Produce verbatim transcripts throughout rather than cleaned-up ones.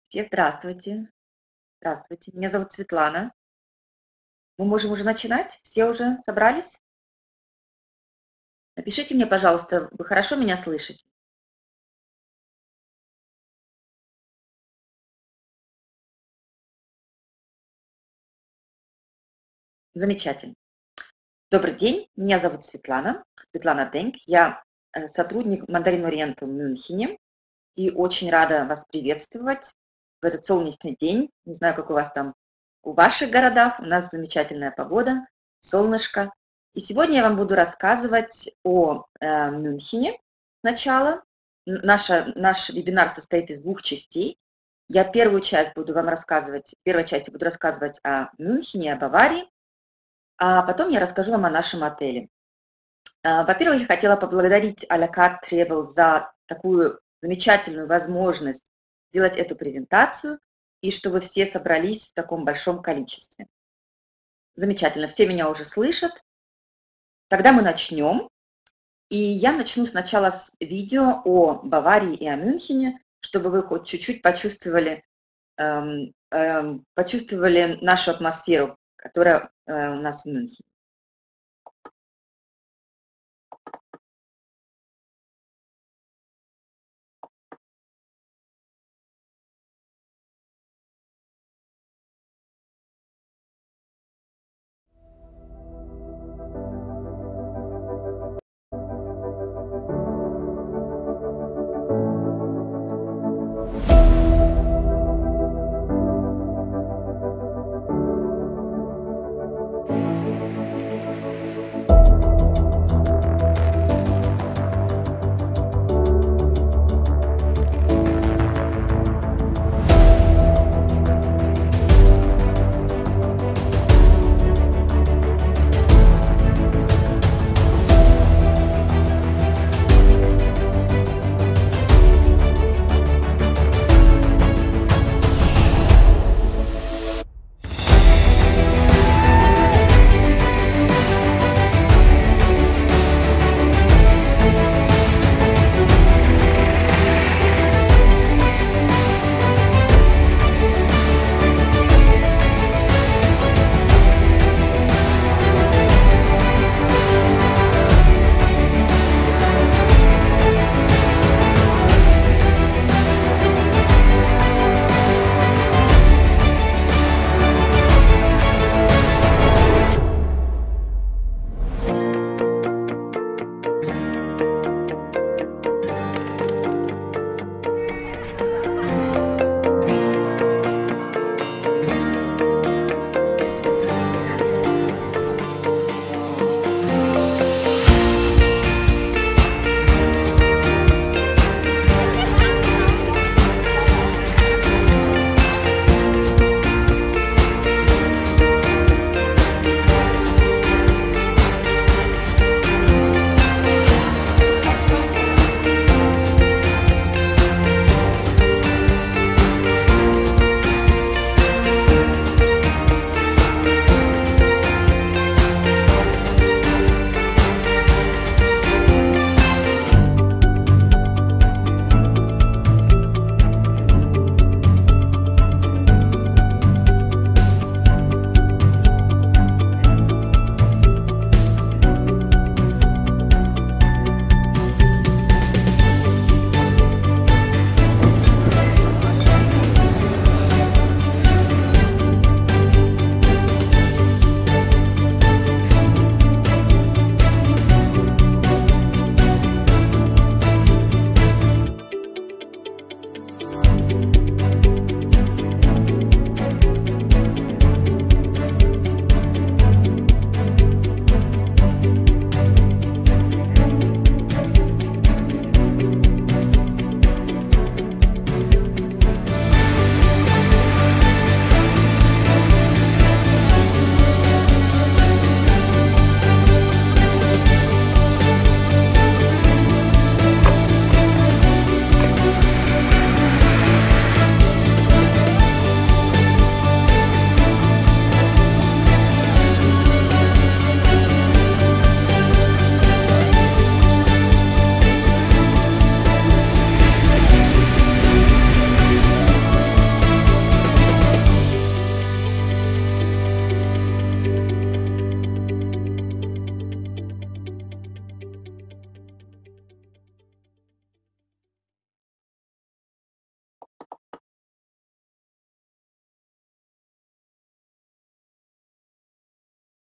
Все здравствуйте. Здравствуйте. Меня зовут Светлана. Мы можем уже начинать? Все уже собрались? Напишите мне, пожалуйста, вы хорошо меня слышите? Замечательно. Добрый день. Меня зовут Светлана. Светлана Денк. Я э, сотрудник Mandarin Oriental в Мюнхене и очень рада вас приветствовать в этот солнечный день. Не знаю, как у вас там в ваших городах. У нас замечательная погода, солнышко. И сегодня я вам буду рассказывать о э, Мюнхене сначала. Н- Наша, наш вебинар состоит из двух частей. Я первую часть буду вам рассказывать, в первой части буду рассказывать о Мюнхене, о Баварии, а потом я расскажу вам о нашем отеле. А, Во-первых, я хотела поблагодарить а ля карт Travel за такую замечательную возможность сделать эту презентацию и что вы все собрались в таком большом количестве. Замечательно, все меня уже слышат. Тогда мы начнем. И я начну сначала с видео о Баварии и о Мюнхене, чтобы вы хоть чуть-чуть почувствовали, эм, эм, почувствовали нашу атмосферу, которая э, у нас в Мюнхене.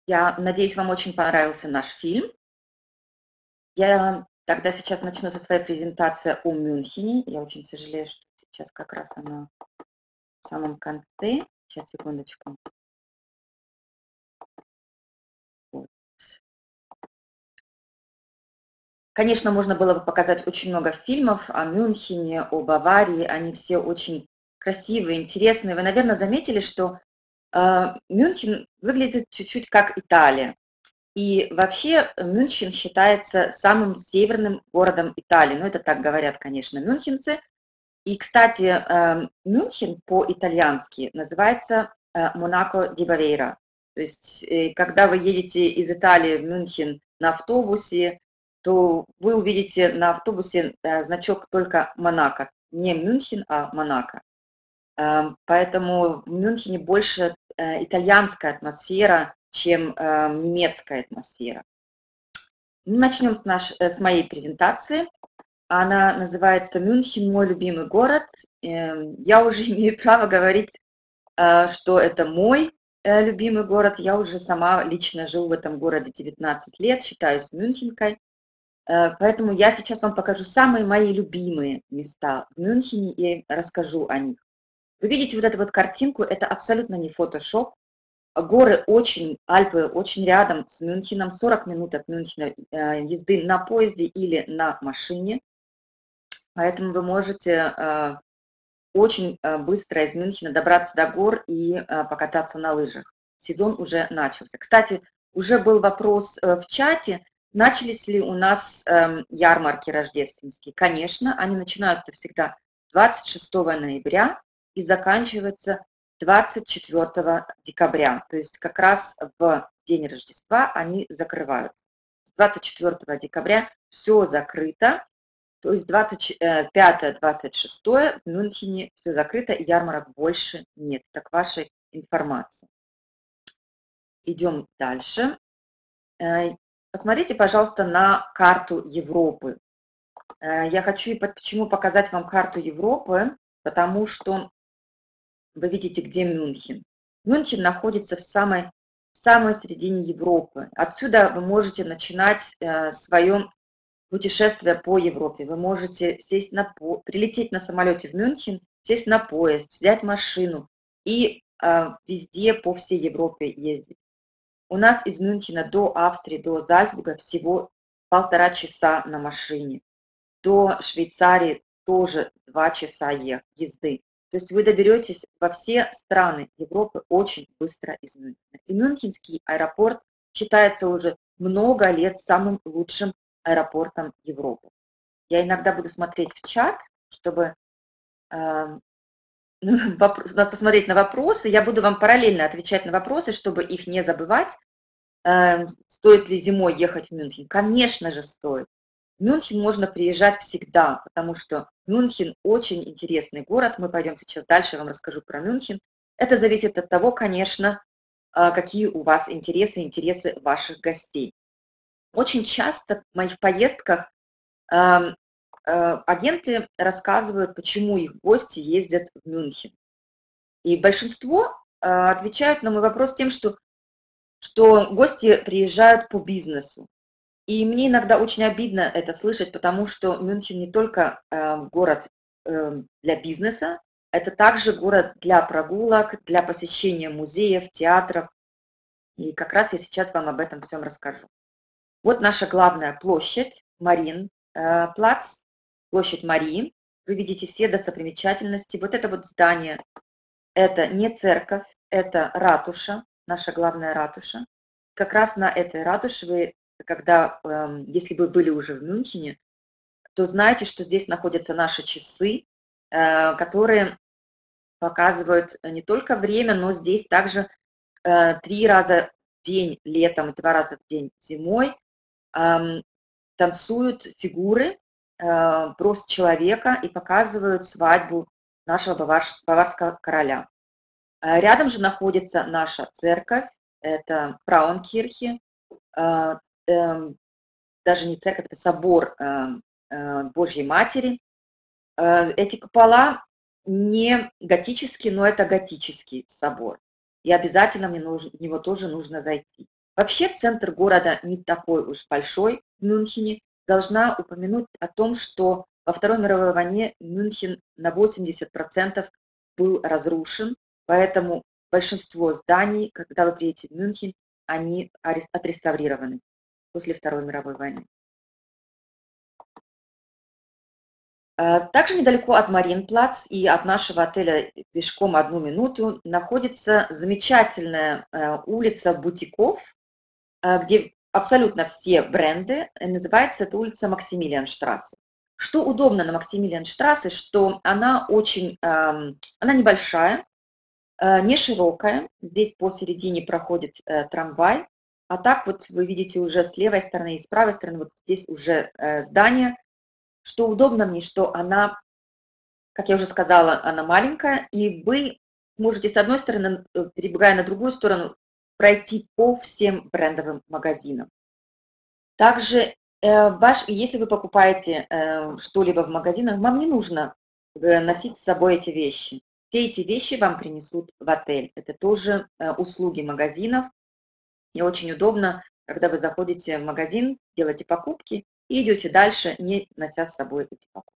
Я надеюсь, вам очень понравился наш фильм. Я тогда сейчас начну со своей презентации о Мюнхене. Я очень сожалею, что сейчас как раз она в самом конце. Сейчас, секундочку. Вот. Конечно, можно было бы показать очень много фильмов о Мюнхене, о Баварии. Они все очень красивые, интересные. Вы, наверное, заметили, что э, Мюнхен выглядит чуть-чуть как Италия. И вообще Мюнхен считается самым северным городом Италии. Ну, это так говорят, конечно, мюнхенцы. И, кстати, эм, Мюнхен по-итальянски называется э, Монако ди Бавейра. То есть, э, когда вы едете из Италии в Мюнхен на автобусе, то вы увидите на автобусе э, значок только Монако. Не Мюнхен, а Монако. Эм, Поэтому в Мюнхене больше э, итальянская атмосфера, чем э, немецкая атмосфера. Ну, начнем с, наш, э, с моей презентации. Она называется «Мюнхен – мой любимый город». Эм, Я уже имею право говорить, э, что это мой э, любимый город. Я уже сама лично живу в этом городе девятнадцать лет, считаюсь мюнхенкой. Э, Поэтому я сейчас вам покажу самые мои любимые места в Мюнхене и расскажу о них. Вы видите вот эту вот картинку, это абсолютно не фотошоп. Горы очень, Альпы очень рядом с Мюнхеном, сорок минут от Мюнхена э, езды на поезде или на машине. Поэтому вы можете э, очень э, быстро из Мюнхена добраться до гор и э, покататься на лыжах. Сезон уже начался. Кстати, уже был вопрос э, в чате, начались ли у нас эм, ярмарки рождественские. Конечно, они начинаются всегда двадцать шестого ноября и заканчиваются двадцать четвёртого декабря. То есть как раз в день Рождества они закрываются. С двадцать четвёртого декабря все закрыто. То есть двадцать пятое двадцать шестое в Мюнхене все закрыто, и ярмарок больше нет. Так вашей информации. Идем дальше. Э, Посмотрите, пожалуйста, на карту Европы. Э, Я хочу и почему показать вам карту Европы, потому что вы видите, где Мюнхен. Мюнхен находится в самой, в самой середине Европы. Отсюда вы можете начинать э, свое путешествие по Европе. Вы можете сесть на по... прилететь на самолете в Мюнхен, сесть на поезд, взять машину и э, везде по всей Европе ездить. У нас из Мюнхена до Австрии, до Зальцбурга всего полтора часа на машине. До Швейцарии тоже два часа езды. То есть вы доберетесь во все страны Европы очень быстро из Мюнхена. И Мюнхенский аэропорт считается уже много лет самым лучшим аэропортом Европы. Я иногда буду смотреть в чат, чтобы э, посмотреть на вопросы. Я буду вам параллельно отвечать на вопросы, чтобы их не забывать. Э, стоит ли зимой ехать в Мюнхен? Конечно же, стоит. В Мюнхен можно приезжать всегда, потому что Мюнхен очень интересный город. Мы пойдем сейчас дальше, я вам расскажу про Мюнхен. Это зависит от того, конечно, какие у вас интересы, интересы ваших гостей. Очень часто в моих поездках эм, э, агенты рассказывают, почему их гости ездят в Мюнхен. И большинство э, отвечают на мой вопрос тем, что, что гости приезжают по бизнесу. И мне иногда очень обидно это слышать, потому что Мюнхен не только э, город э, для бизнеса, это также город для прогулок, для посещения музеев, театров. И как раз я сейчас вам об этом всем расскажу. Вот наша главная площадь, Марин, э, плац, площадь Марии. Вы видите все достопримечательности. Вот это вот здание, это не церковь, это ратуша, наша главная ратуша. Как раз на этой ратуше вы, когда, э, если вы были уже в Мюнхене, то знаете, что здесь находятся наши часы, э, которые показывают не только время, но здесь также э, три раза в день летом и два раза в день зимой эм, танцуют фигуры, э, рост человека и показывают свадьбу нашего баварш- баварского короля. Э, Рядом же находится наша церковь, это Фрауенкирхе, э, эм, даже не церковь, это собор э, э, Божьей Матери. Э, Эти купола не готические, но это готический собор. И обязательно мне нужно, в него тоже нужно зайти. Вообще центр города не такой уж большой в Мюнхене. Должна упомянуть о том, что во Второй мировой войне Мюнхен на восемьдесят процентов был разрушен, поэтому большинство зданий, когда вы приедете в Мюнхен, они арес- отреставрированы после Второй мировой войны. Э, Также недалеко от Мариенплац и от нашего отеля пешком одну минуту находится замечательная э, улица бутиков, э, где абсолютно все бренды. Э, Называется эта улица Максимилианштрассе. Что удобно на Максимилианштрассе, что она очень, эм, она небольшая, э, не широкая. Здесь посередине проходит э, трамвай, а так вот вы видите уже с левой стороны и с правой стороны, вот здесь уже э, здание. Что удобно мне, что она, как я уже сказала, она маленькая, и вы можете с одной стороны, э, перебегая на другую сторону, пройти по всем брендовым магазинам. Также, э, ваш если вы покупаете, э, что-либо в магазинах, вам не нужно, э, носить с собой эти вещи. Все эти вещи вам принесут в отель. Это тоже, э, услуги магазинов. И очень удобно, когда вы заходите в магазин, делаете покупки и идете дальше, не нося с собой эти покупки.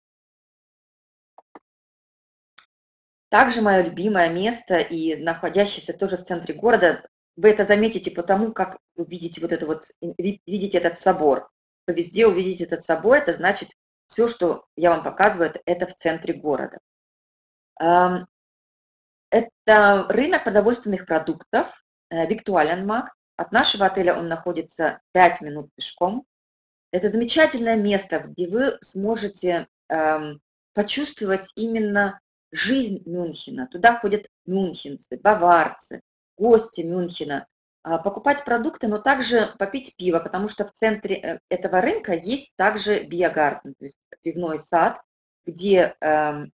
Также мое любимое место и находящееся тоже в центре города, вы это заметите потому, как вы видите вот это вот, м, ви видите этот собор. Вы везде увидите этот собор, это значит, все, что я вам показываю, это это в центре города. Ам, это рынок продовольственных продуктов, э, Виктуаленмарkt. От нашего отеля он находится пять минут пешком. Это замечательное место, где вы сможете, эм, почувствовать именно жизнь Мюнхена. Туда ходят мюнхенцы, баварцы, гости Мюнхена, а, покупать продукты, но также попить пиво, потому что в центре, э, этого рынка есть также биогартен, то есть пивной сад, где, эм,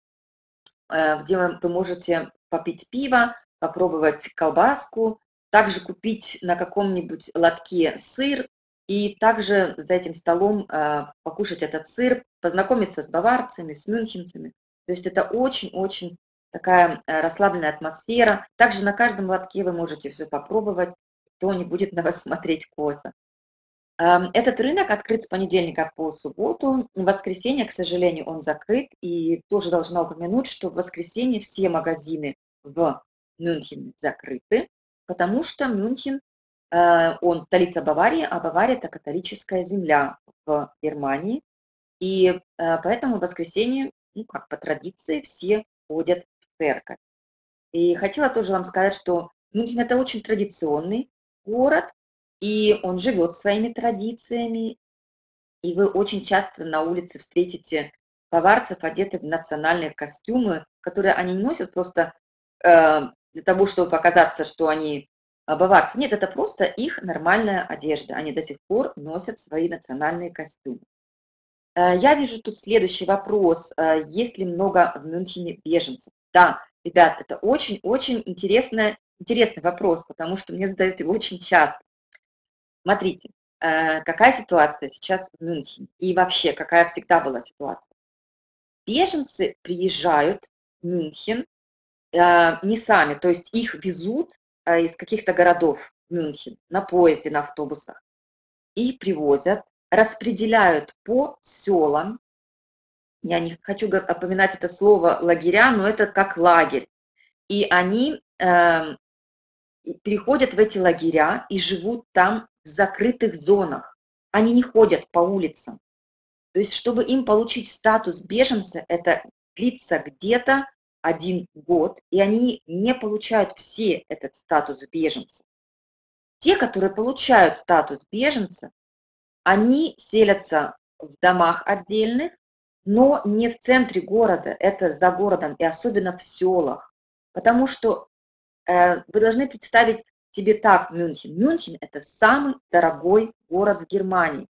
э, где вы вы можете попить пиво, попробовать колбаску, также купить на каком-нибудь лотке сыр и также за этим столом э, покушать этот сыр, познакомиться с баварцами, с мюнхенцами. То есть это очень-очень такая э, расслабленная атмосфера. Также на каждом лотке вы можете все попробовать, кто не будет на вас смотреть косо. Ам, Этот рынок открыт с понедельника по субботу. В воскресенье, к сожалению, он закрыт. И тоже должна упомянуть, что в воскресенье все магазины в Мюнхене закрыты, потому что Мюнхен, э, он столица Баварии, а Бавария – это католическая земля в Германии. И э, поэтому в воскресенье, ну, как по традиции, все ходят в церковь. И хотела тоже вам сказать, что Мюнхен – это очень традиционный город, и он живет своими традициями, и вы очень часто на улице встретите баварцев, одетых в национальные костюмы, которые они не носят просто э, для того, чтобы показаться, что они а, баварцы. Нет, это просто их нормальная одежда. Они до сих пор носят свои национальные костюмы. Э, Я вижу тут следующий вопрос. Э, Есть ли много в Мюнхене беженцев? Да, ребят, это очень-очень интересный, интересный вопрос, потому что мне задают его очень часто. Смотрите, э, какая ситуация сейчас в Мюнхене и вообще какая всегда была ситуация. Беженцы приезжают в Мюнхен э, не сами, то есть их везут э, из каких-то городов в Мюнхен на поезде, на автобусах. Их привозят, распределяют по селам. Я не хочу га- упоминать это слово лагеря, но это как лагерь. И они эм, и переходят в эти лагеря и живут там в закрытых зонах. Они не ходят по улицам. То есть, чтобы им получить статус беженца, это длится где-то один год, и они не получают все этот статус беженца. Те, которые получают статус беженца, они селятся в домах отдельных, но не в центре города, это за городом, и особенно в селах. Потому что э, вы должны представить себе так Мюнхен. Мюнхен – это самый дорогой город в Германии.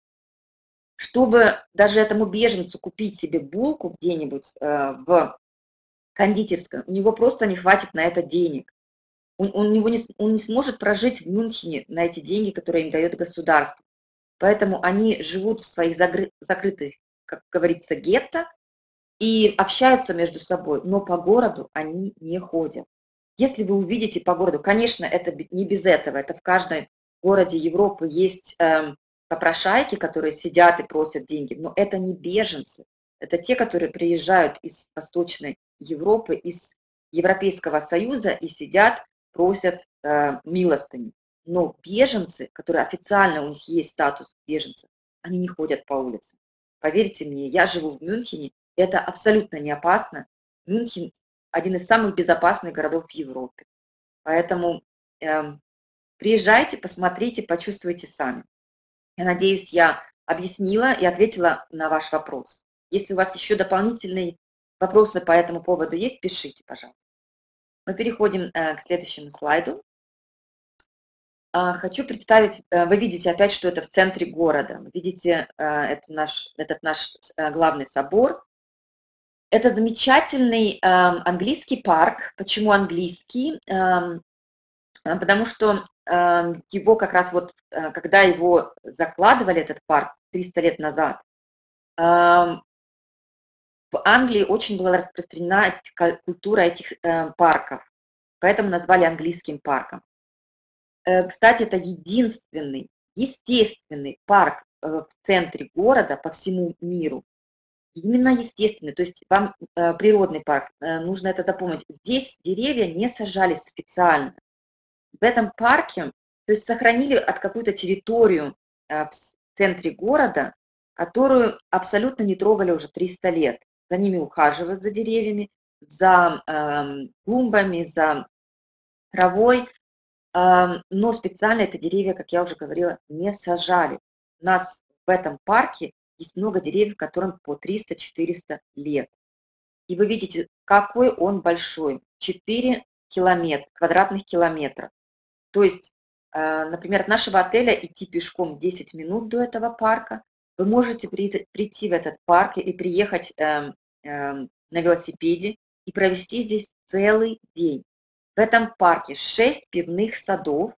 Чтобы даже этому беженцу купить себе булку где-нибудь э, в кондитерской, у него просто не хватит на это денег. Он, он, него не, с- он не сможет прожить в Мюнхене на эти деньги, которые им дает государство. Поэтому они живут в своих загры- закрытых, как говорится, гетто и общаются между собой, но по городу они не ходят. Если вы увидите по городу, конечно, это бе- не без этого, это в каждой городе Европы есть эм, попрошайки, которые сидят и просят деньги, но это не беженцы, это те, которые приезжают из Восточной Европы, из Европейского Союза и сидят, просят э, милостыню. Но беженцы, которые официально у них есть статус беженцев, они не ходят по улице. Поверьте мне, я живу в Мюнхене, это абсолютно не опасно. Мюнхен один из самых безопасных городов в Европе. Поэтому эм, приезжайте, посмотрите, почувствуйте сами. Я надеюсь, я объяснила и ответила на ваш вопрос. Если у вас еще дополнительные вопросы по этому поводу есть, пишите, пожалуйста. Мы переходим э, к следующему слайду. А, Хочу представить, э, вы видите опять, что это в центре города. Вы видите э, это наш, этот наш э, главный собор. Это замечательный эм, английский парк. Почему английский? Эм, А, Потому что а, его как раз вот, а, когда его закладывали, этот парк, триста лет назад, ам, в Англии очень была распространена эти ка- культура этих э, парков, поэтому назвали английским парком. Э, Кстати, это единственный естественный парк э, в центре города по всему миру. Именно естественный, то есть вам э, природный парк, э, нужно это запомнить. Здесь деревья не сажались специально. В этом парке, то есть сохранили от какую-то территорию э, в с- центре города, которую абсолютно не трогали уже триста лет. За ними ухаживают, за деревьями, за эм, клумбами, за травой, ам, но специально это деревья, как я уже говорила, не сажали. У нас в этом парке есть много деревьев, которым по триста-четыреста лет. И вы видите, какой он большой. четыре километра, квадратных километра. То есть, э, например, от нашего отеля идти пешком десять минут до этого парка. Вы можете при- прийти в этот парк и приехать эм, эм, на велосипеде и провести здесь целый день. В этом парке шесть пивных садов.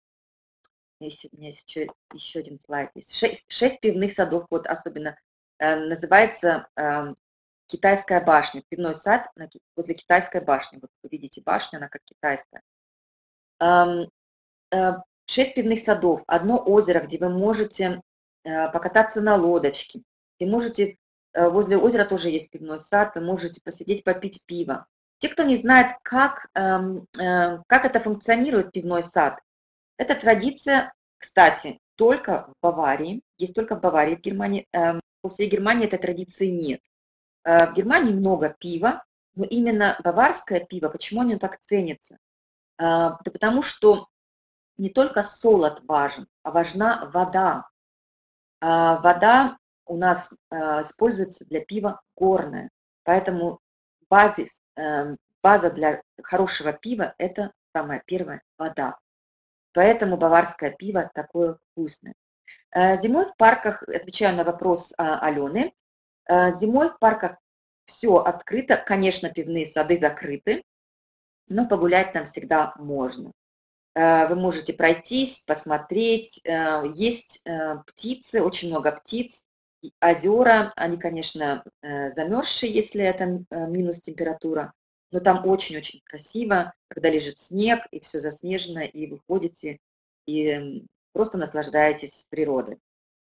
Есть, у меня есть еще, еще один слайд. Есть шесть, шесть пивных садов, вот особенно э, называется эм, Китайская башня. Пивной сад на ки- возле Китайской башни. Вот вы видите башню, она как китайская. Ам, э, шесть пивных садов, одно озеро, где вы можете э, покататься на лодочке. И можете, э, возле озера тоже есть пивной сад, вы можете посидеть, попить пиво. Те, кто не знает, как, эм, э, как это функционирует, пивной сад, эта традиция, кстати, только в Баварии, есть только в Баварии, в Германии, эм, по всей Германии этой традиции нет. Э, В Германии много пива, но именно баварское пиво, почему оно так ценится? А, Да потому что не только солод важен, а важна вода. А вода у нас а, используется для пива горная, поэтому базис, эм, база для хорошего пива – это самая первая вода. Поэтому баварское пиво такое вкусное. Э, Зимой в парках, отвечаю на вопрос а, Алены, э, зимой в парках все открыто, конечно, пивные сады закрыты, но погулять там всегда можно. Э, Вы можете пройтись, посмотреть. Э, Есть э, птицы, очень много птиц, и озера. Они, конечно, э, замерзшие, если это э, минус температура, но там очень-очень красиво, когда лежит снег, и все заснежено, и вы ходите, и м, просто наслаждаетесь природой.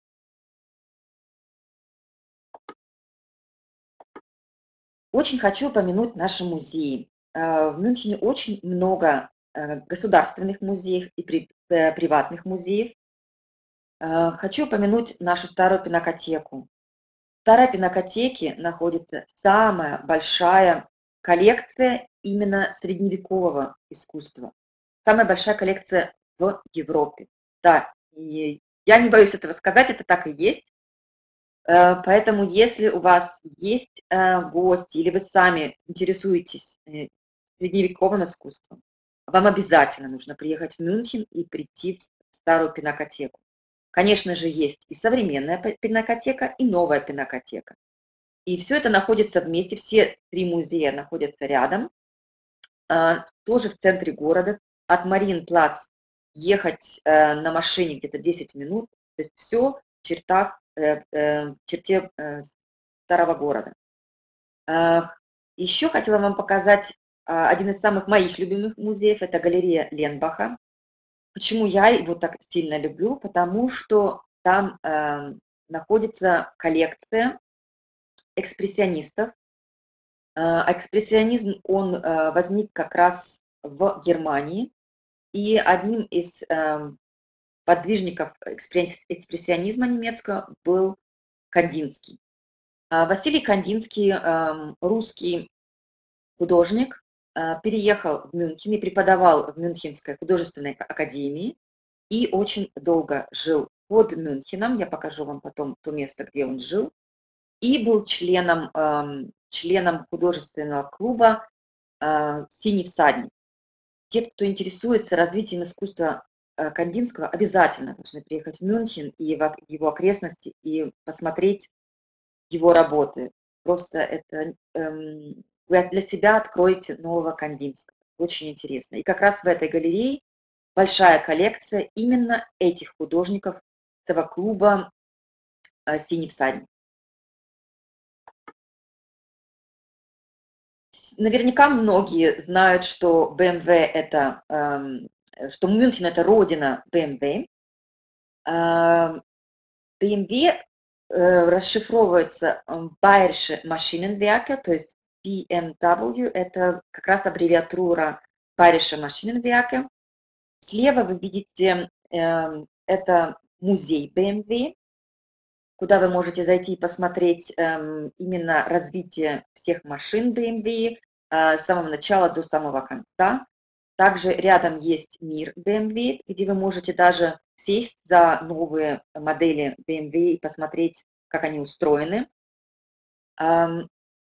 Очень хочу упомянуть наши музеи. Э, В Мюнхене очень много э, государственных музеев и при- э, приватных музеев. Э, Хочу упомянуть нашу старую пинакотеку. В старой пинакотеке находится самая большая коллекция именно средневекового искусства. Самая большая коллекция в Европе. Да, и я не боюсь этого сказать, это так и есть. Э, Поэтому, если у вас есть э, гости или вы сами интересуетесь э, средневековым искусством, вам обязательно нужно приехать в Мюнхен и прийти в старую пинакотеку. Конечно же, есть и современная пи- пинакотека, и новая пинакотека. И все это находится вместе, все три музея находятся рядом, а, тоже в центре города. От Мариенплац ехать э, на машине где-то десять минут, то есть все в чертах, э, э, в черте э, старого города. А, Еще хотела вам показать а, один из самых моих любимых музеев, это галерея Ленбаха. Почему я его так сильно люблю? Потому что там э, находится коллекция экспрессионистов. Э, экспрессионизм, он э, возник как раз в Германии, и одним из э, подвижников экспресс- экспрессионизма немецкого был Кандинский. А Василий Кандинский, эм, русский художник, э, переехал в Мюнхен и преподавал в Мюнхенской художественной академии и очень долго жил под Мюнхеном. Я покажу вам потом то место, где он жил. И был членом, эм, членом художественного клуба э, «Синий всадник». Те, кто интересуется развитием искусства э, Кандинского, обязательно должны приехать в Мюнхен и в ок- его окрестности и посмотреть его работы. Просто это эм, вы для себя откроете нового Кандинского. Очень интересно. И как раз в этой галерее большая коллекция именно этих художников этого клуба э, «Синий всадник». С- Наверняка многие знают, что бэ эм вэ это, эм, э, что Мюнхен это родина бэ эм вэ. Эм, бэ эм вэ э, расшифровывается м, Bayerische Maschinenwerke, то есть би эм дабл ю это как раз аббревиатура Bayerische Maschinenwerke. Слева вы видите, эм, это музей бэ эм вэ, куда вы можете зайти и посмотреть эм, именно развитие всех машин бэ эм вэ э, с самого начала до самого конца. Также рядом есть мир бэ эм вэ, где вы можете даже сесть за новые модели бэ эм вэ и посмотреть, как они устроены. Ам,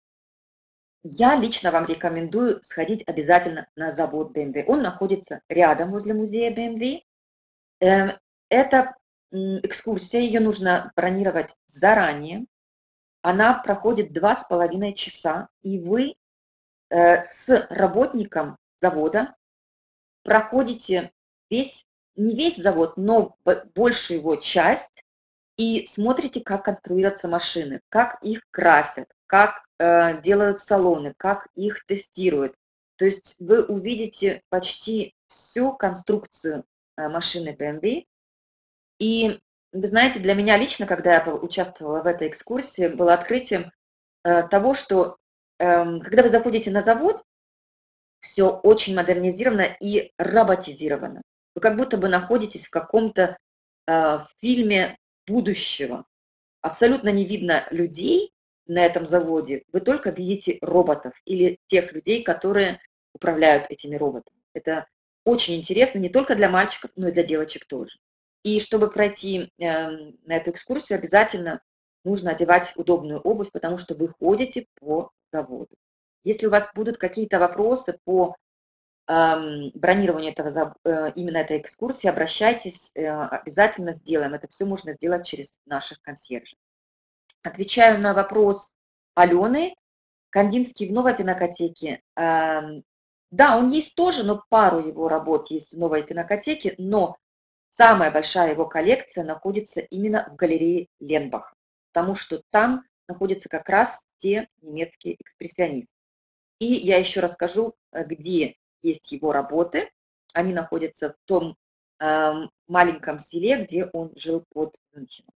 Я лично вам рекомендую сходить обязательно на завод бэ эм вэ. Он находится рядом возле музея бэ эм вэ. Эм, Это м, экскурсия, ее нужно бронировать заранее. Она проходит два с половиной часа, и вы э, с работником завода проходите весь, не весь завод, но б- большую его часть, и смотрите, как конструируются машины, как их красят, как э, делают салоны, как их тестируют. То есть вы увидите почти всю конструкцию э, машины бэ эм вэ. И вы знаете, для меня лично, когда я по- участвовала в этой экскурсии, было открытием э, того, что эм, когда вы заходите на завод, все очень модернизировано и роботизировано. Вы как будто бы находитесь в каком-то э, фильме будущего. Абсолютно не видно людей на этом заводе, вы только видите роботов или тех людей, которые управляют этими роботами. Это очень интересно не только для мальчиков, но и для девочек тоже. И чтобы пройти эм, на эту экскурсию, обязательно нужно одевать удобную обувь, потому что вы ходите по заводу. Если у вас будут какие-то вопросы по ам, бронированию этого, за- э, именно этой экскурсии, обращайтесь, э, обязательно сделаем. Это все можно сделать через наших консьержей. Отвечаю на вопрос Алены. Кандинский в Новой Пинакотеке. Ам, Да, он есть тоже, но пару его работ есть в Новой Пинакотеке, но самая большая его коллекция находится именно в галерее Ленбах, потому что там находятся как раз те немецкие экспрессионисты. И я еще расскажу, э, где есть его работы. Они находятся в том ам, маленьком селе, где он жил под Мюнхеном.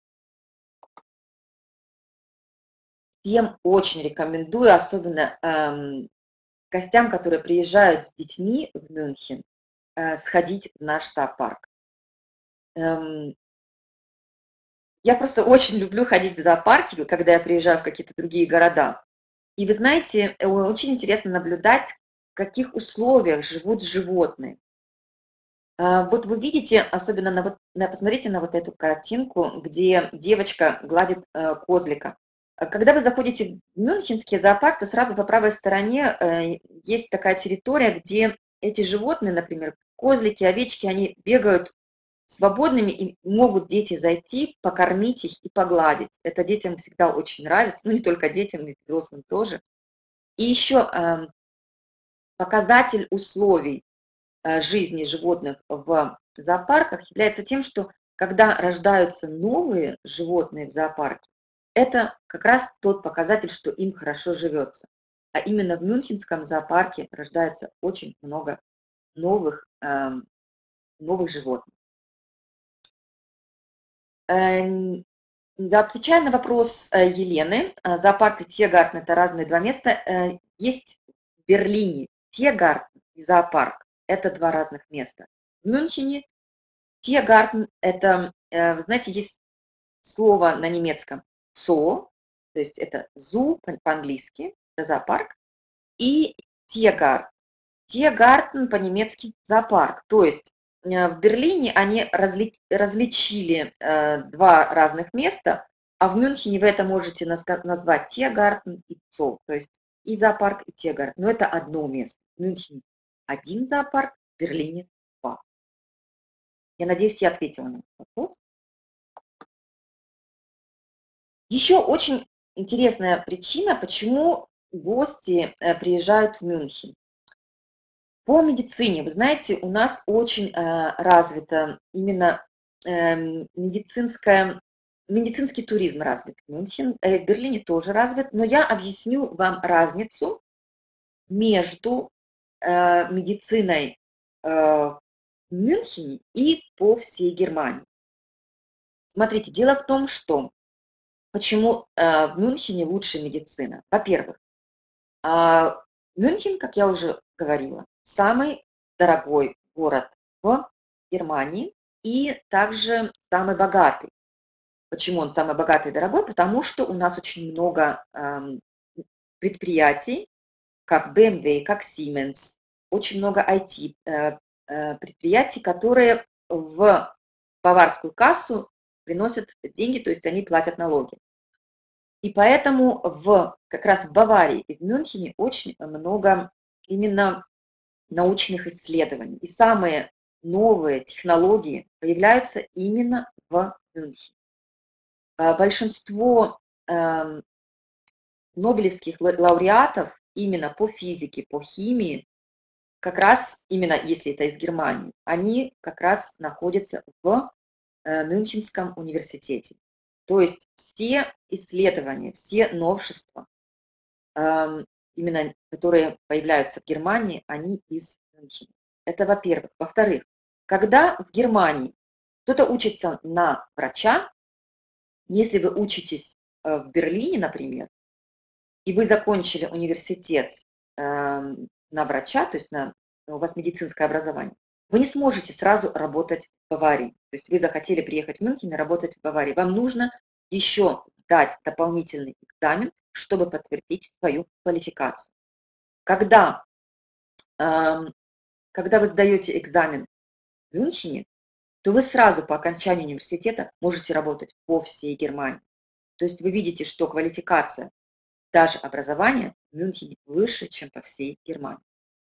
Всем очень рекомендую, особенно эм, гостям, которые приезжают с детьми в Мюнхен, э, сходить в наш зоопарк. Эм, я просто очень люблю ходить в зоопарки, когда я приезжаю в какие-то другие города. И вы знаете, э, очень интересно наблюдать, в каких условиях живут животные. А, Вот вы видите, особенно на вот, на- посмотрите на вот эту картинку, где девочка гладит э, козлика. А Когда вы заходите в Мюнхенский зоопарк, то сразу по правой стороне э, есть такая территория, где эти животные, например, козлики, овечки, они бегают свободными, и могут дети зайти, покормить их и погладить. Это детям всегда очень нравится, ну не только детям, и взрослым тоже. И еще эм, показатель условий э, жизни животных в зоопарках является тем, что когда рождаются новые животные в зоопарке, это как раз тот показатель, что им хорошо живется. А именно в Мюнхенском зоопарке рождается очень много новых, эм, новых животных. Эм, да, отвечая на вопрос э, Елены, э, зоопарк и Тиргартен – это разные два места. Э, Есть в Берлине Тиргартен и зоопарк – это два разных места. В Мюнхене Тиргартен – это, э, вы знаете, есть слово на немецком «zoo», то есть это «зу» по- по-английски, это зоопарк, и «Тиргартен». Тиргартен по-немецки зоопарк. То есть э, в Берлине они разли- различили э, два разных места, а в Мюнхене вы это можете наска- назвать Тиргартен и Zoo, то есть и зоопарк, и Тиргартен. Но это одно место. В Мюнхене один зоопарк, в Берлине два. Я надеюсь, я ответила на этот вопрос. Еще очень интересная причина, почему гости э, приезжают в Мюнхен. По медицине, вы знаете, у нас очень э, развита именно эм, медицинская, медицинский туризм развит в Мюнхен, э, в Берлине тоже развит, но я объясню вам разницу между э, медициной э, в Мюнхене и по всей Германии. Смотрите, дело в том, что почему э, в Мюнхене лучше медицина. Во-первых, а, Мюнхен, как я уже говорила, самый дорогой город в Германии и также самый богатый. Почему он самый богатый и дорогой? Потому что у нас очень много ам, предприятий, как бэ эм вэ, как Siemens, очень много ай ти э, э, предприятий, которые в баварскую кассу приносят деньги, то есть они платят налоги. И поэтому в, как раз в Баварии и в Мюнхене очень много именно научных исследований. И самые новые технологии появляются именно в Мюнхене. А Большинство эм, нобелевских ла- лауреатов именно по физике, по химии, как раз именно если это из Германии, они как раз находятся в э, Мюнхенском университете. То есть все исследования, все новшества, ам, именно которые появляются в Германии, они из Мюнхена. Это во-первых. Во-вторых, когда в Германии кто-то учится на врача, если вы учитесь э, в Берлине, например, и вы закончили университет эм, на врача, то есть на, у вас медицинское образование, вы не сможете сразу работать в Баварии. То есть вы захотели приехать в Мюнхен и работать в Баварии. Вам нужно еще сдать дополнительный экзамен, чтобы подтвердить свою квалификацию. Когда, эм, когда вы сдаете экзамен в Мюнхене, то вы сразу по окончанию университета можете работать по всей Германии. То есть вы видите, что квалификация, даже образование в Мюнхене выше, чем по всей Германии.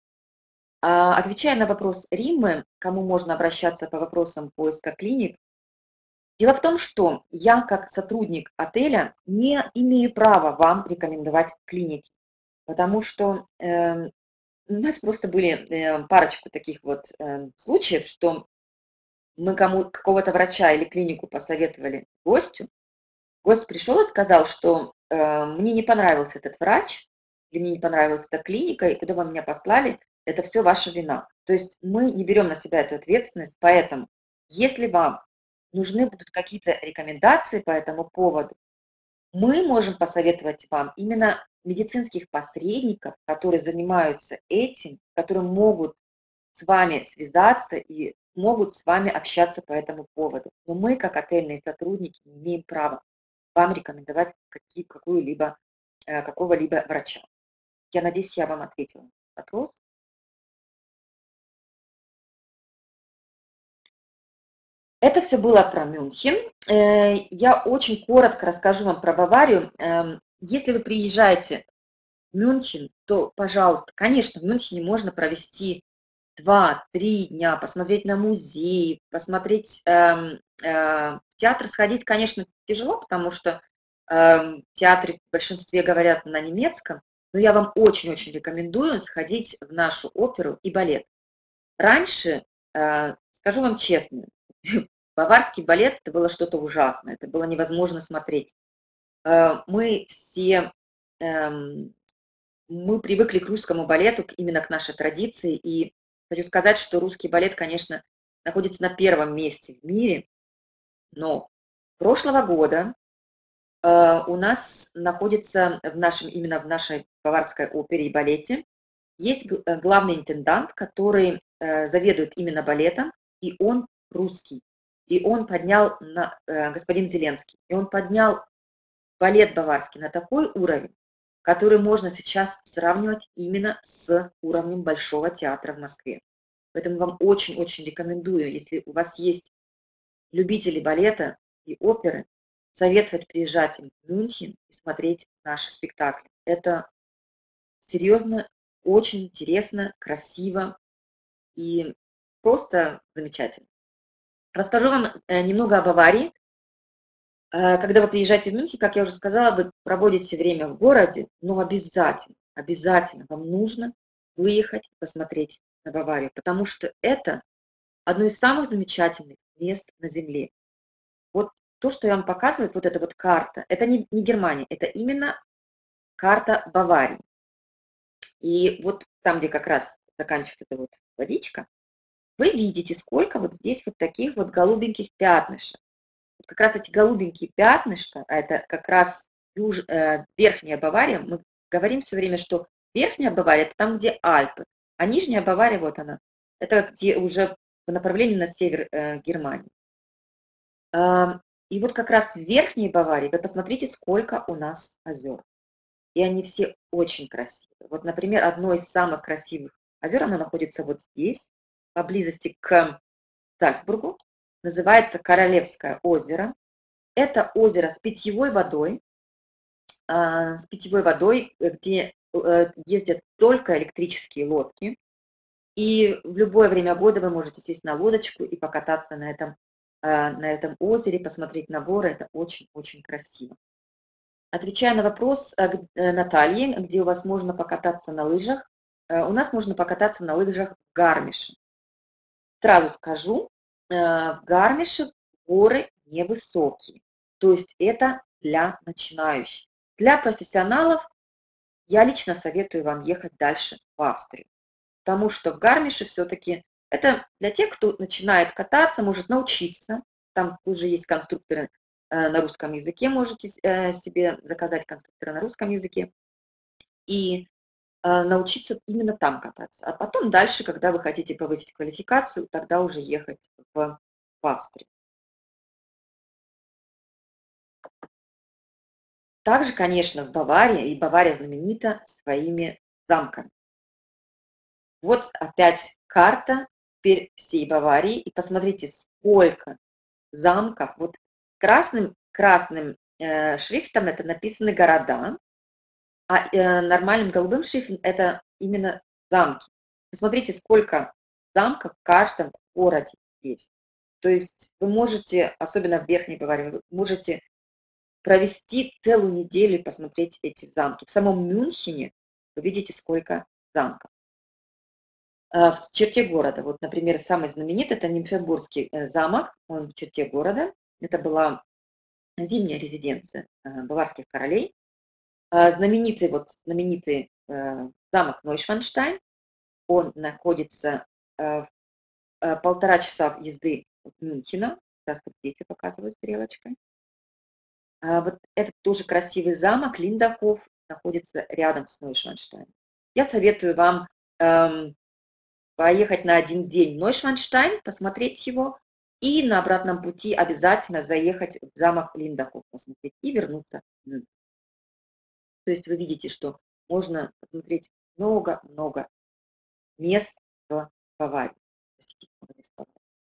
А, Отвечая на вопрос Риммы, кому можно обращаться по вопросам поиска клиник, дело в том, что я как сотрудник отеля не имею права вам рекомендовать клиники, потому что эм, у нас просто были э, парочку таких вот э, случаев, что мы кому какого-то врача или клинику посоветовали гостю. Гость пришел и сказал, что э, мне не понравился этот врач, или мне не понравилась эта клиника, и куда вы меня послали, это все ваша вина. То есть мы не берем на себя эту ответственность, поэтому если вам нужны будут какие-то рекомендации по этому поводу, мы можем посоветовать вам именно медицинских посредников, которые занимаются этим, которые могут с вами связаться и могут с вами общаться по этому поводу. Но мы, как отельные сотрудники, не имеем права вам рекомендовать какие, какую-либо, э, какого-либо врача. Я надеюсь, я вам ответила на вопрос. Это все было про Мюнхен. Э, Я очень коротко расскажу вам про Баварию. Эм, Если вы приезжаете в Мюнхен, то, пожалуйста, конечно, в Мюнхене можно провести два-три дня, посмотреть на музей, посмотреть, эм, э, в театр сходить, конечно, тяжело, потому что эм, в театре в большинстве говорят на немецком, но я вам очень-очень рекомендую сходить в нашу оперу и балет. Раньше, э, скажу вам честно, баварский балет – это было что-то ужасное, это было невозможно смотреть. Э, Мы все эм, мы привыкли к русскому балету, к- именно к нашей традиции. И хочу сказать, что русский балет, конечно, находится на первом месте в мире, но прошлого года э, у нас находится в нашем, именно в нашей Баварской опере и балете есть г- э, главный интендант, который э, заведует именно балетом, и он русский. И он поднял, на, э, господин Зеленский, и он поднял балет баварский на такой уровень, который можно сейчас сравнивать именно с уровнем Большого театра в Москве. Поэтому вам очень-очень рекомендую, если у вас есть любители балета и оперы, советовать приезжать им в Мюнхен и смотреть наши спектакли. Это серьезно, очень интересно, красиво и просто замечательно. Расскажу вам э, немного об Баварии. Э, Когда вы приезжаете в Мюнхен, как я уже сказала, вы проводите время в городе, но обязательно, обязательно вам нужно выехать и посмотреть на Баварию, потому что это одно из самых замечательных мест на Земле. Вот то, что я вам показываю, вот эта вот карта, это не, не Германия, это именно карта Баварии. И вот там, где как раз заканчивается эта вот водичка, вы видите, сколько вот здесь вот таких вот голубеньких пятнышек. Вот как раз эти голубенькие пятнышка, а это как раз юж, э, верхняя Бавария, мы говорим все время, что верхняя Бавария – это там, где Альпы, а нижняя Бавария, вот она, это где уже по направлению на север э, Германии. А, И вот как раз в верхней Баварии, вы посмотрите, сколько у нас озер. И они все очень красивые. Вот, например, одно из самых красивых озер, оно находится вот здесь, поблизости к Зальцбургу, называется Королевское озеро. Это озеро с питьевой водой, а, с питьевой водой, э, где э, ездят только электрические лодки. И в любое время года вы можете сесть на лодочку и покататься на этом, а, на этом озере, посмотреть на горы. Это очень-очень красиво. Отвечая на вопрос э, г- э, Натальи, где у вас можно покататься на лыжах, э, у нас можно покататься на лыжах в Гармише. Сразу скажу, э, в Гармише горы невысокие, то есть это для начинающих. Для профессионалов я лично советую вам ехать дальше в Австрию, потому что в Гармише все-таки это для тех, кто начинает кататься, может научиться. Там уже есть конструкторы э, на русском языке, можете э, себе заказать конструктора на русском языке и э, научиться именно там кататься. А потом дальше, когда вы хотите повысить квалификацию, тогда уже ехать в, в Австрию. Также, конечно, в Баварии, и Бавария знаменита своими замками. Вот опять карта теперь всей Баварии, и посмотрите, сколько замков. Вот красным, красным э, шрифтом это написаны города, а э, нормальным голубым шрифтом это именно замки. Посмотрите, сколько замков в каждом городе есть. То есть вы можете, особенно в Верхней Баварии, вы можете провести целую неделю и посмотреть эти замки. В самом Мюнхене вы видите, сколько замков. А, В черте города, вот, например, самый знаменитый – это Нимфенбургский э, замок, он в черте города. Это была зимняя резиденция э, баварских королей. А, Знаменитый, вот, знаменитый э, замок Нойшванштайн, он находится э, в э, полтора часа езды от Мюнхена, как раз вот здесь я показываю стрелочкой. А, Вот этот тоже красивый замок Линдаков находится рядом с Нойшванштайном. Я советую вам эм, поехать на один день в Нойшванштайн, посмотреть его, и на обратном пути обязательно заехать в замок Линдаков посмотреть и вернуться в Мюнхен. То есть вы видите, что можно посмотреть много-много мест в Баварии. Посетить много мест в Баварии.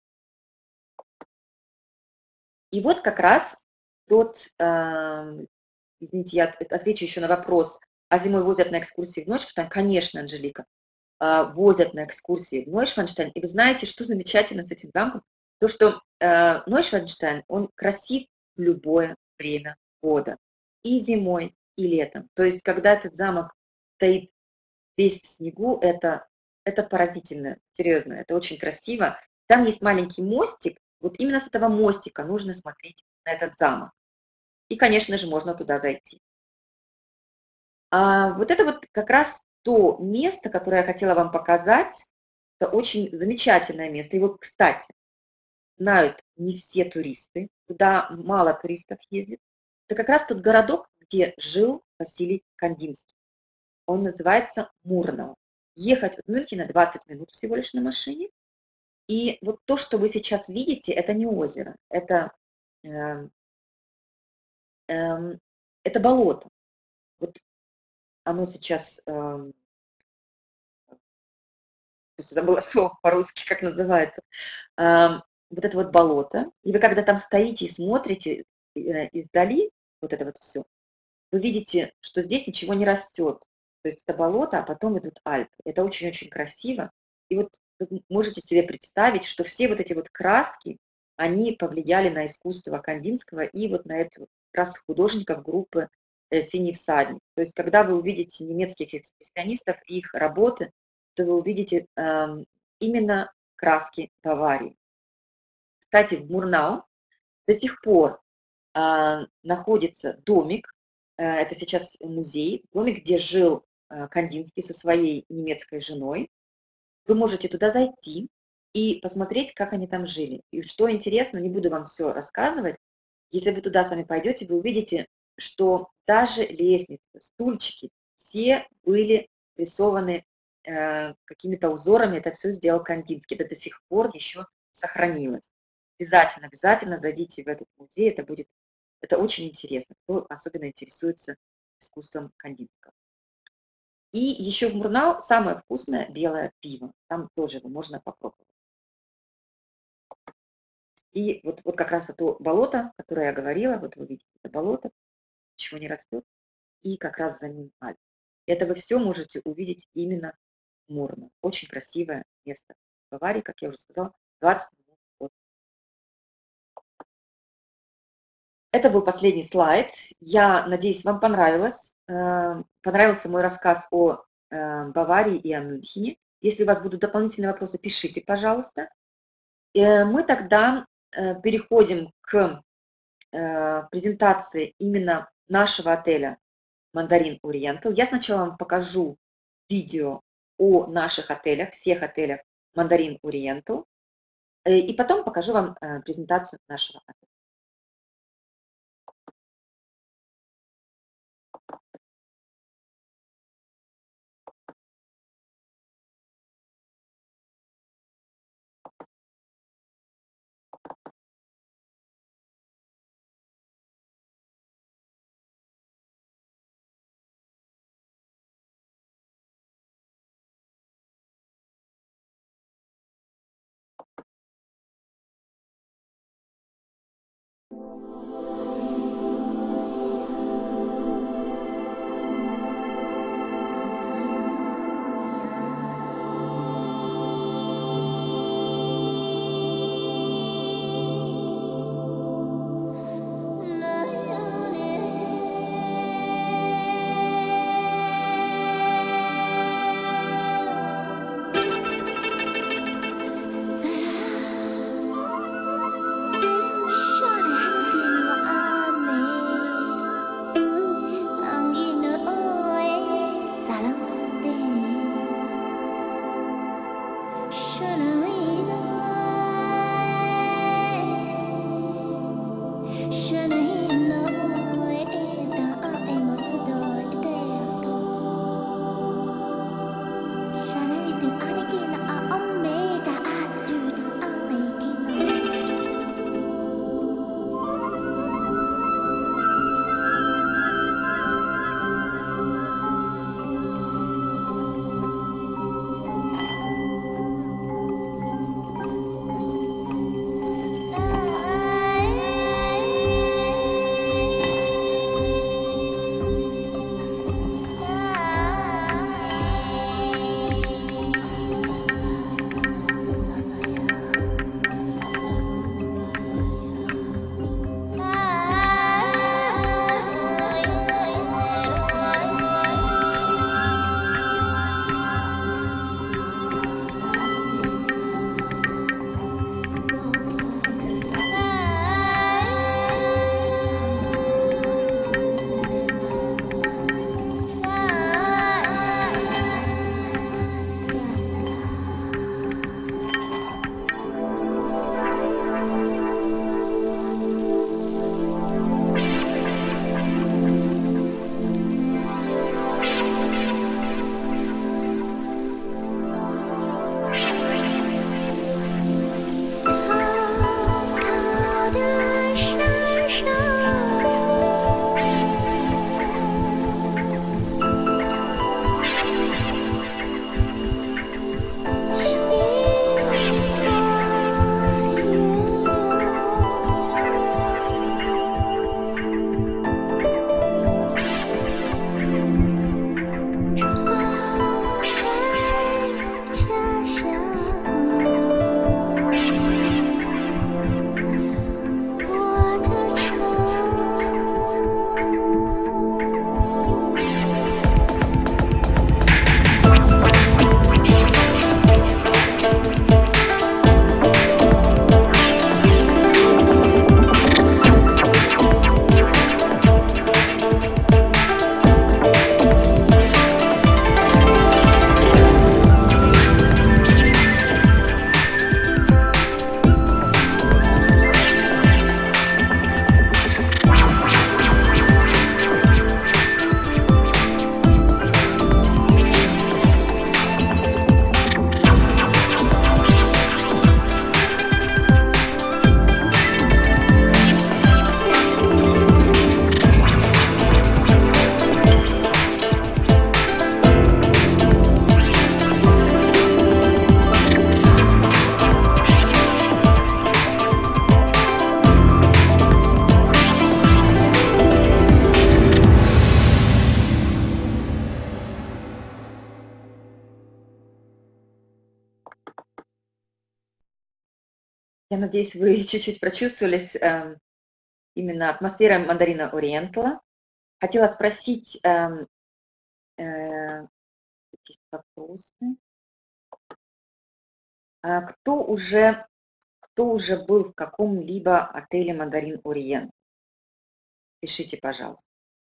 И вот как раз тот, эм, извините, я от- отвечу еще на вопрос, а зимой возят на экскурсии в Нойшванштайн? Конечно, Анжелика, а, возят на экскурсии в Нойшванштайн. И вы знаете, что замечательно с этим замком? То, что э, Нойшванштайн, он красив в любое время года. И зимой, и летом. То есть, когда этот замок стоит весь в снегу, это, это поразительно, серьезно, это очень красиво. Там есть маленький мостик, вот именно с этого мостика нужно смотреть на этот замок. И, конечно же, можно туда зайти. А вот это вот как раз то место, которое я хотела вам показать, Это очень замечательное место. Его, кстати, знают не все туристы, туда мало туристов ездит. Это как раз тот городок, где жил Василий Кандинский. Он называется Мурнау. Ехать от Мюнхена двадцать минут всего лишь на машине. И вот то, что вы сейчас видите, это не озеро, это, э, эм, это болото. Вот оно сейчас, эм, просто забыла слово по-русски, как называется. Ам, вот это вот болото. И вы когда там стоите и смотрите э, издали вот это вот все, вы видите, что здесь ничего не растет. То есть это болото, а потом идут Альпы. Это очень-очень красиво. И вот вы можете себе представить, что все вот эти вот краски, они повлияли на искусство Кандинского и вот на эту как раз художников группы э, «Синий всадник». То есть когда вы увидите немецких экспрессионистов и их работы, то вы увидите эм, именно краски Баварии. Кстати, в Мурнау до сих пор а, находится домик, э, это сейчас музей, домик, где жил а, Кандинский со своей немецкой женой. Вы можете туда зайти и посмотреть, как они там жили. И что интересно, не буду вам все рассказывать, если вы туда сами пойдете, вы увидите, что даже лестницы, стульчики, все были рисованы э, какими-то узорами, это все сделал Кандинский, это до сих пор еще сохранилось. Обязательно, обязательно зайдите в этот музей, это будет, это очень интересно, кто особенно интересуется искусством Кандинского. И еще в Мурнау самое вкусное белое пиво, там тоже его можно попробовать. И вот, вот как раз это болото, которое я говорила, вот вы видите, это болото, ничего не растет, и как раз за ним Альпы. Это вы все можете увидеть именно в Мурно. Очень красивое место в Баварии, как я уже сказала, двадцать минут от. Это был последний слайд. Я надеюсь, вам понравилось. Э, Понравился мой рассказ о э, Баварии и о Мюнхене. Если у вас будут дополнительные вопросы, пишите, пожалуйста. Э, Мы тогда э, переходим к э, презентации именно нашего отеля Мандарин Ориентал. Я сначала вам покажу видео о наших отелях, всех отелях Мандарин Ориентал, и потом покажу вам э, презентацию нашего отеля. Я надеюсь, вы чуть-чуть прочувствовались эм, именно атмосферой мандарина Ориентала. Хотела спросить, эм, э, какие вопросы. А кто уже, кто уже был в каком-либо отеле Мандарин Ориент? Пишите, пожалуйста.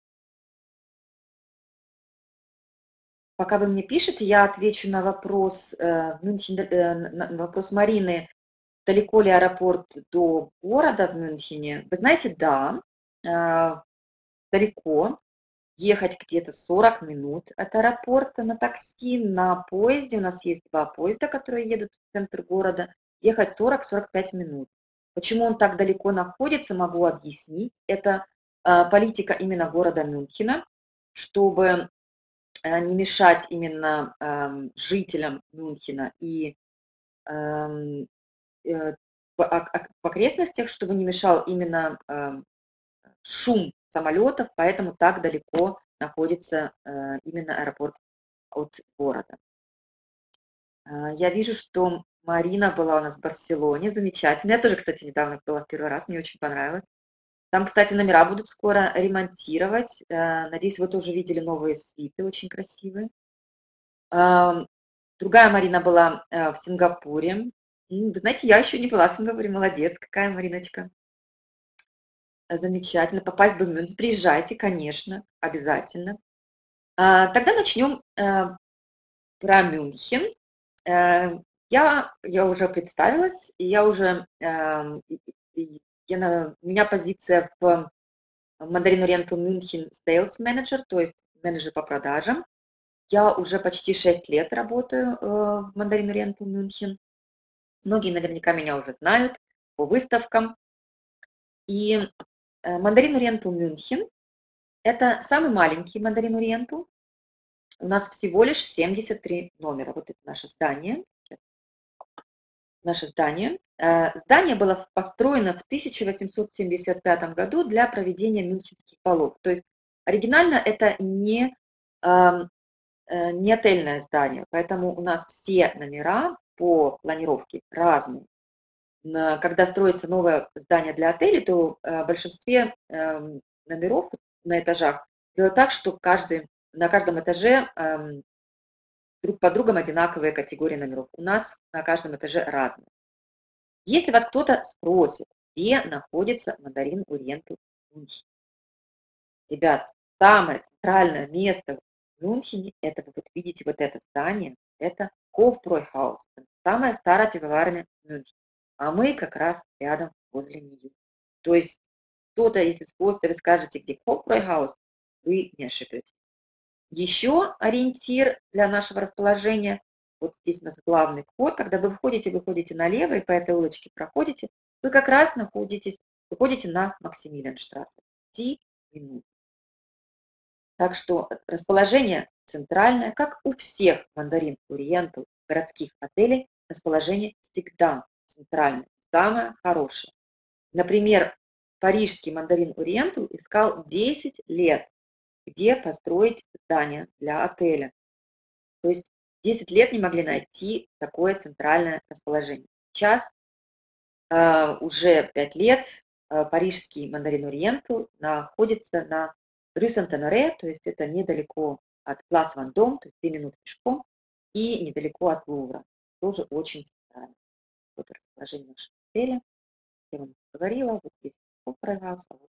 Пока вы мне пишете, я отвечу на вопрос, э, Мюнхен, э, на на вопрос Марины. Далеко ли аэропорт до города в Мюнхене? Вы знаете, да, э, далеко. Ехать где-то сорок минут от аэропорта на такси, на поезде. У нас есть два поезда, которые едут в центр города. Ехать сорок-сорок пять минут. Почему он так далеко находится, могу объяснить. Это э, политика именно города Мюнхена, чтобы э, не мешать именно эм, жителям Мюнхена и эм, э, по- ок- ок- в окрестностях, чтобы не мешал именно эм, шум самолетов, поэтому так далеко находится э, именно аэропорт от города. А, Я вижу, что Марина была у нас в Барселоне, замечательно. Я тоже, кстати, недавно была в первый раз, мне очень понравилось. Там, кстати, номера будут скоро ремонтировать. Э, Надеюсь, вы тоже видели новые свиты, очень красивые. Ам, Другая Марина была э, в Сингапуре. М, Вы знаете, я еще не была в Сингапуре, молодец, какая Мариночка. Э, Замечательно, попасть бы в Мюнхен. Приезжайте, конечно, обязательно. А, Тогда начнем э, про Мюнхен. Э, Я, я уже представилась, и я уже, эм, и- и- я на, у меня позиция в Mandarin Oriental München Sales Manager, то есть менеджер по продажам. Я уже почти шесть лет работаю э, в Mandarin Oriental München. Многие наверняка меня уже знают по выставкам. И э, Mandarin Oriental München– это самый маленький Mandarin Oriental. У нас всего лишь семьдесят три номера. Вот это наше здание. Наше здание. Э, Здание было построено в тысяча восемьсот семьдесят пятом году для проведения мюнхенских балов. То есть оригинально это не, ам, э, не отельное здание, поэтому у нас все номера по планировке разные. На- Когда строится новое здание для отелей, то э, в большинстве эм, номеров на этажах делают так, что каждый, на каждом этаже эм, друг под другом одинаковые категории номеров. У нас на каждом этаже разные. Если вас кто-то спросит, где находится Мандарин Ориентал в Мюнхене, ребят, самое центральное место в Мюнхене, это вы вот видите вот это здание, это Hofbräuhaus, самая старая пивоварня в Мюнхене. А мы как раз рядом возле нее. То есть кто-то, если спросит, и вы скажете, где Hofbräuhaus, вы не ошибетесь. Еще ориентир для нашего расположения, вот здесь у нас главный вход, когда вы входите, выходите налево и по этой улочке проходите, вы как раз находитесь, выходите на Максимилианштрассе. пять минут. Так что расположение центральное, как у всех Мандарин Ориентал городских отелей, расположение всегда центральное, самое хорошее. Например, парижский Мандарин Ориентал искал десять лет, где построить здание для отеля. То есть десять лет не могли найти такое центральное расположение. Сейчас э, уже пять лет э, парижский Мандарин Ориентал находится на Рю Сент-Оноре, то есть это недалеко от Плас Вандом, то есть две минуты пешком, и недалеко от Лувра. Тоже очень центрально. Вот расположение нашего отеля. Я вам говорила, вот здесь проигрался. Вот.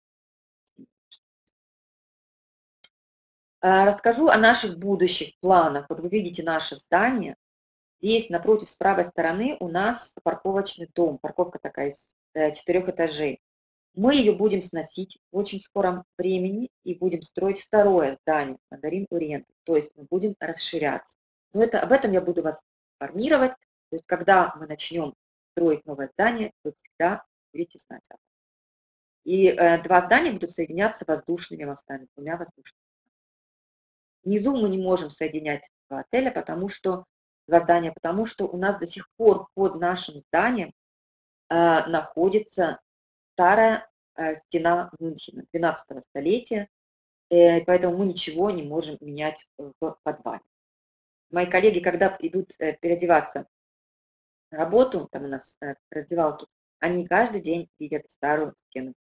Э, Расскажу о наших будущих планах. Вот вы видите наше здание. Здесь напротив, с правой стороны у нас парковочный дом, парковка такая из э, четырех этажей. Мы ее будем сносить в очень скором времени и будем строить второе здание, Мандарин Ориент, то есть мы будем расширяться. Но это, об этом я буду вас информировать, то есть когда мы начнем строить новое здание, вы всегда будете знать об этом. И э, два здания будут соединяться воздушными мостами, двумя воздушными. Внизу мы не можем соединять два отеля, потому что два здания, потому что у нас до сих пор под нашим зданием э, находится старая э, стена Мюнхена двенадцатого столетия, э, поэтому мы ничего не можем менять в подвале. Мои коллеги, когда идут э, переодеваться на работу, там у нас э, раздевалки, Они каждый день видят старую стену.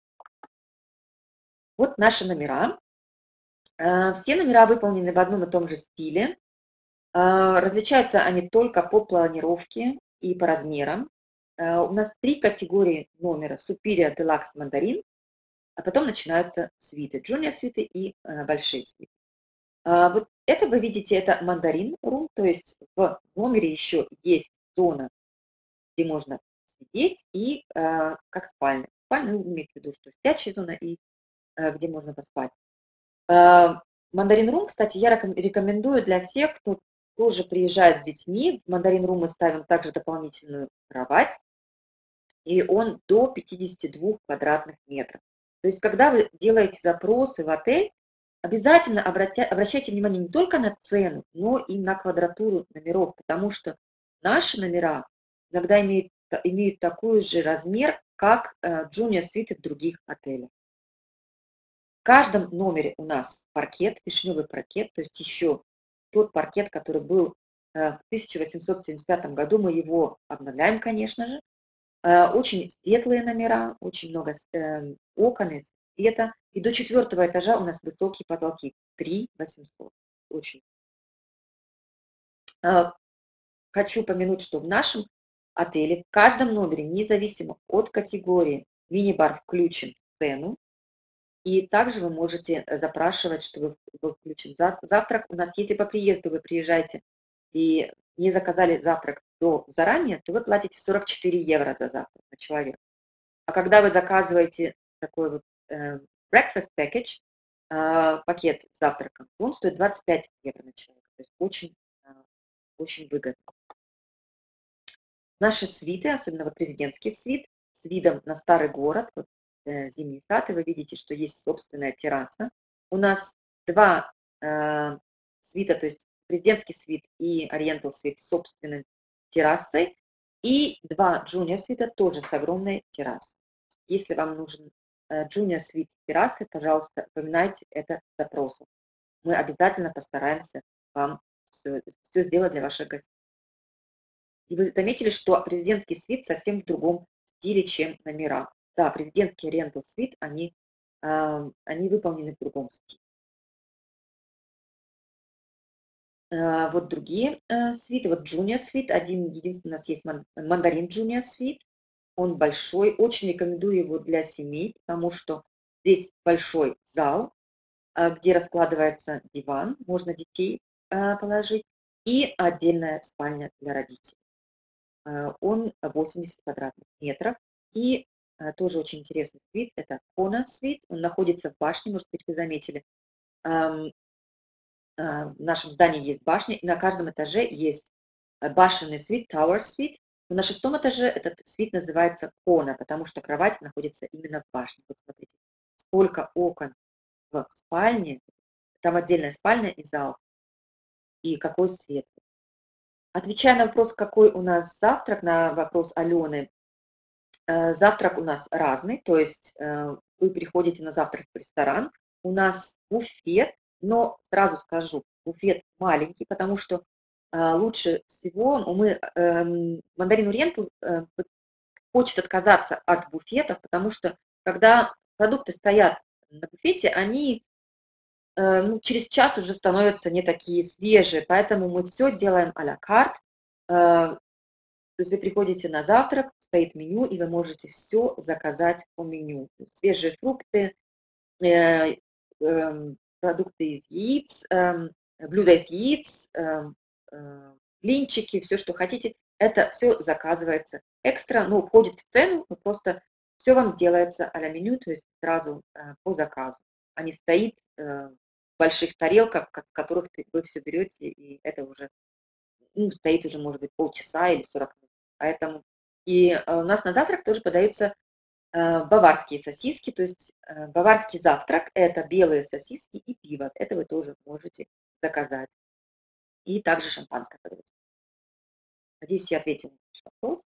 Вот наши номера. Э, Все номера выполнены в одном и том же стиле. Э, Различаются они только по планировке и по размерам. Э, У нас три категории номера: Superior, Deluxe, Mandarin, а потом начинаются свиты, Junior свиты и э, большие свиты. А, Вот это вы видите, это Mandarin Room, то есть в номере еще есть зона, где можно сидеть, и э, как спальня. Спальня, ну, имеется в виду, что спящая зона и э, где можно поспать. Э, Мандарин Рум, кстати, я реком- рекомендую для всех, кто тоже приезжает с детьми. В Мандарин Рум мы ставим также дополнительную кровать, и он до пятидесяти двух квадратных метров. То есть, когда вы делаете запросы в отель, обязательно обратя- обращайте внимание не только на цену, но и на квадратуру номеров, потому что наши номера иногда имеют, та- имеют такой же размер, как э, Junior Suite в других отелях. В каждом номере у нас паркет, вишневый паркет, то есть еще тот паркет, который был э, в тысяча восемьсот семьдесят пятом году, мы его обновляем, конечно же. Э, Очень светлые номера, очень много с- э, окон и света. И до четвертого этажа у нас высокие потолки, три восемьсот. Очень. Э, Хочу упомянуть, что в нашем отеле в каждом номере, независимо от категории, мини-бар включен в цену. И также вы можете э, запрашивать, чтобы был включен за- завтрак. У нас, если по приезду вы приезжаете и не заказали завтрак до заранее, то вы платите сорок четыре евро за завтрак на человека. А когда вы заказываете такой вот э, breakfast package, э, пакет с завтраком, то он стоит двадцать пять евро на человека. То есть очень, э, очень выгодно. Наши свиты, особенно вот президентский свит, с видом на старый город, вот, э, Зимний сад, и вы видите, что есть собственная терраса. У нас два э, свита, то есть президентский свит и Oriental свит с собственной террасой, и два junior свита тоже с огромной террасой. Если вам нужен э, junior свит с террасой, пожалуйста, упоминайте это в запросах. Мы обязательно постараемся вам все, все сделать для ваших гостей. И вы заметили, что президентский свит совсем в другом стиле, чем номера. Да, президентский Rental свит, они, а, они выполнены в другом стиле. А, Вот другие э, свиты, вот Junior свит, один единственный у нас есть ман- мандарин Junior свит, он большой, очень рекомендую его для семей, потому что здесь большой зал, а, где раскладывается диван, можно детей а, положить, и отдельная спальня для родителей. Э, Он восемьдесят квадратных метров. И э, тоже очень интересный свит, это Kona свит, он находится в башне, может быть, вы заметили. Ам, а, В нашем здании есть башня, и на каждом этаже есть э, башенный свит, Tower свит. Но на шестом этаже этот свит называется Kona, потому что кровать находится именно в башне. Вот смотрите, сколько окон в спальне, там отдельная спальня и зал, и какой свет. Отвечая на вопрос, какой у нас завтрак, на вопрос Алены, Э, завтрак у нас разный, то есть э, вы приходите на завтрак в ресторан, у нас буфет, но сразу скажу, буфет маленький, потому что э, лучше всего ну, мы, эм, Мандарин Ориентал э, вот хочет отказаться от буфетов, потому что когда продукты стоят на буфете, они э, ну, через час уже становятся не такие свежие, поэтому мы все делаем а-ля карт. Э, то есть вы приходите на завтрак, стоит меню, и вы можете все заказать по меню. То есть свежие фрукты, э, эм, продукты из яиц, эм, блюда из яиц, эм, э, блинчики, все, что хотите. Это все заказывается экстра, ну, входит в цену, но просто все вам делается а-ля меню, то есть сразу э, по заказу, а не стоит э, в больших тарелках, в которых ты- вы все берете, и это уже ну, стоит уже, может быть, полчаса или сорок минут. Поэтому и э, у нас на завтрак тоже подаются э, баварские сосиски, то есть э, баварский завтрак – это белые сосиски и пиво. Это вы тоже можете заказать. И также шампанское подается. Надеюсь, я ответила на ваш вопрос.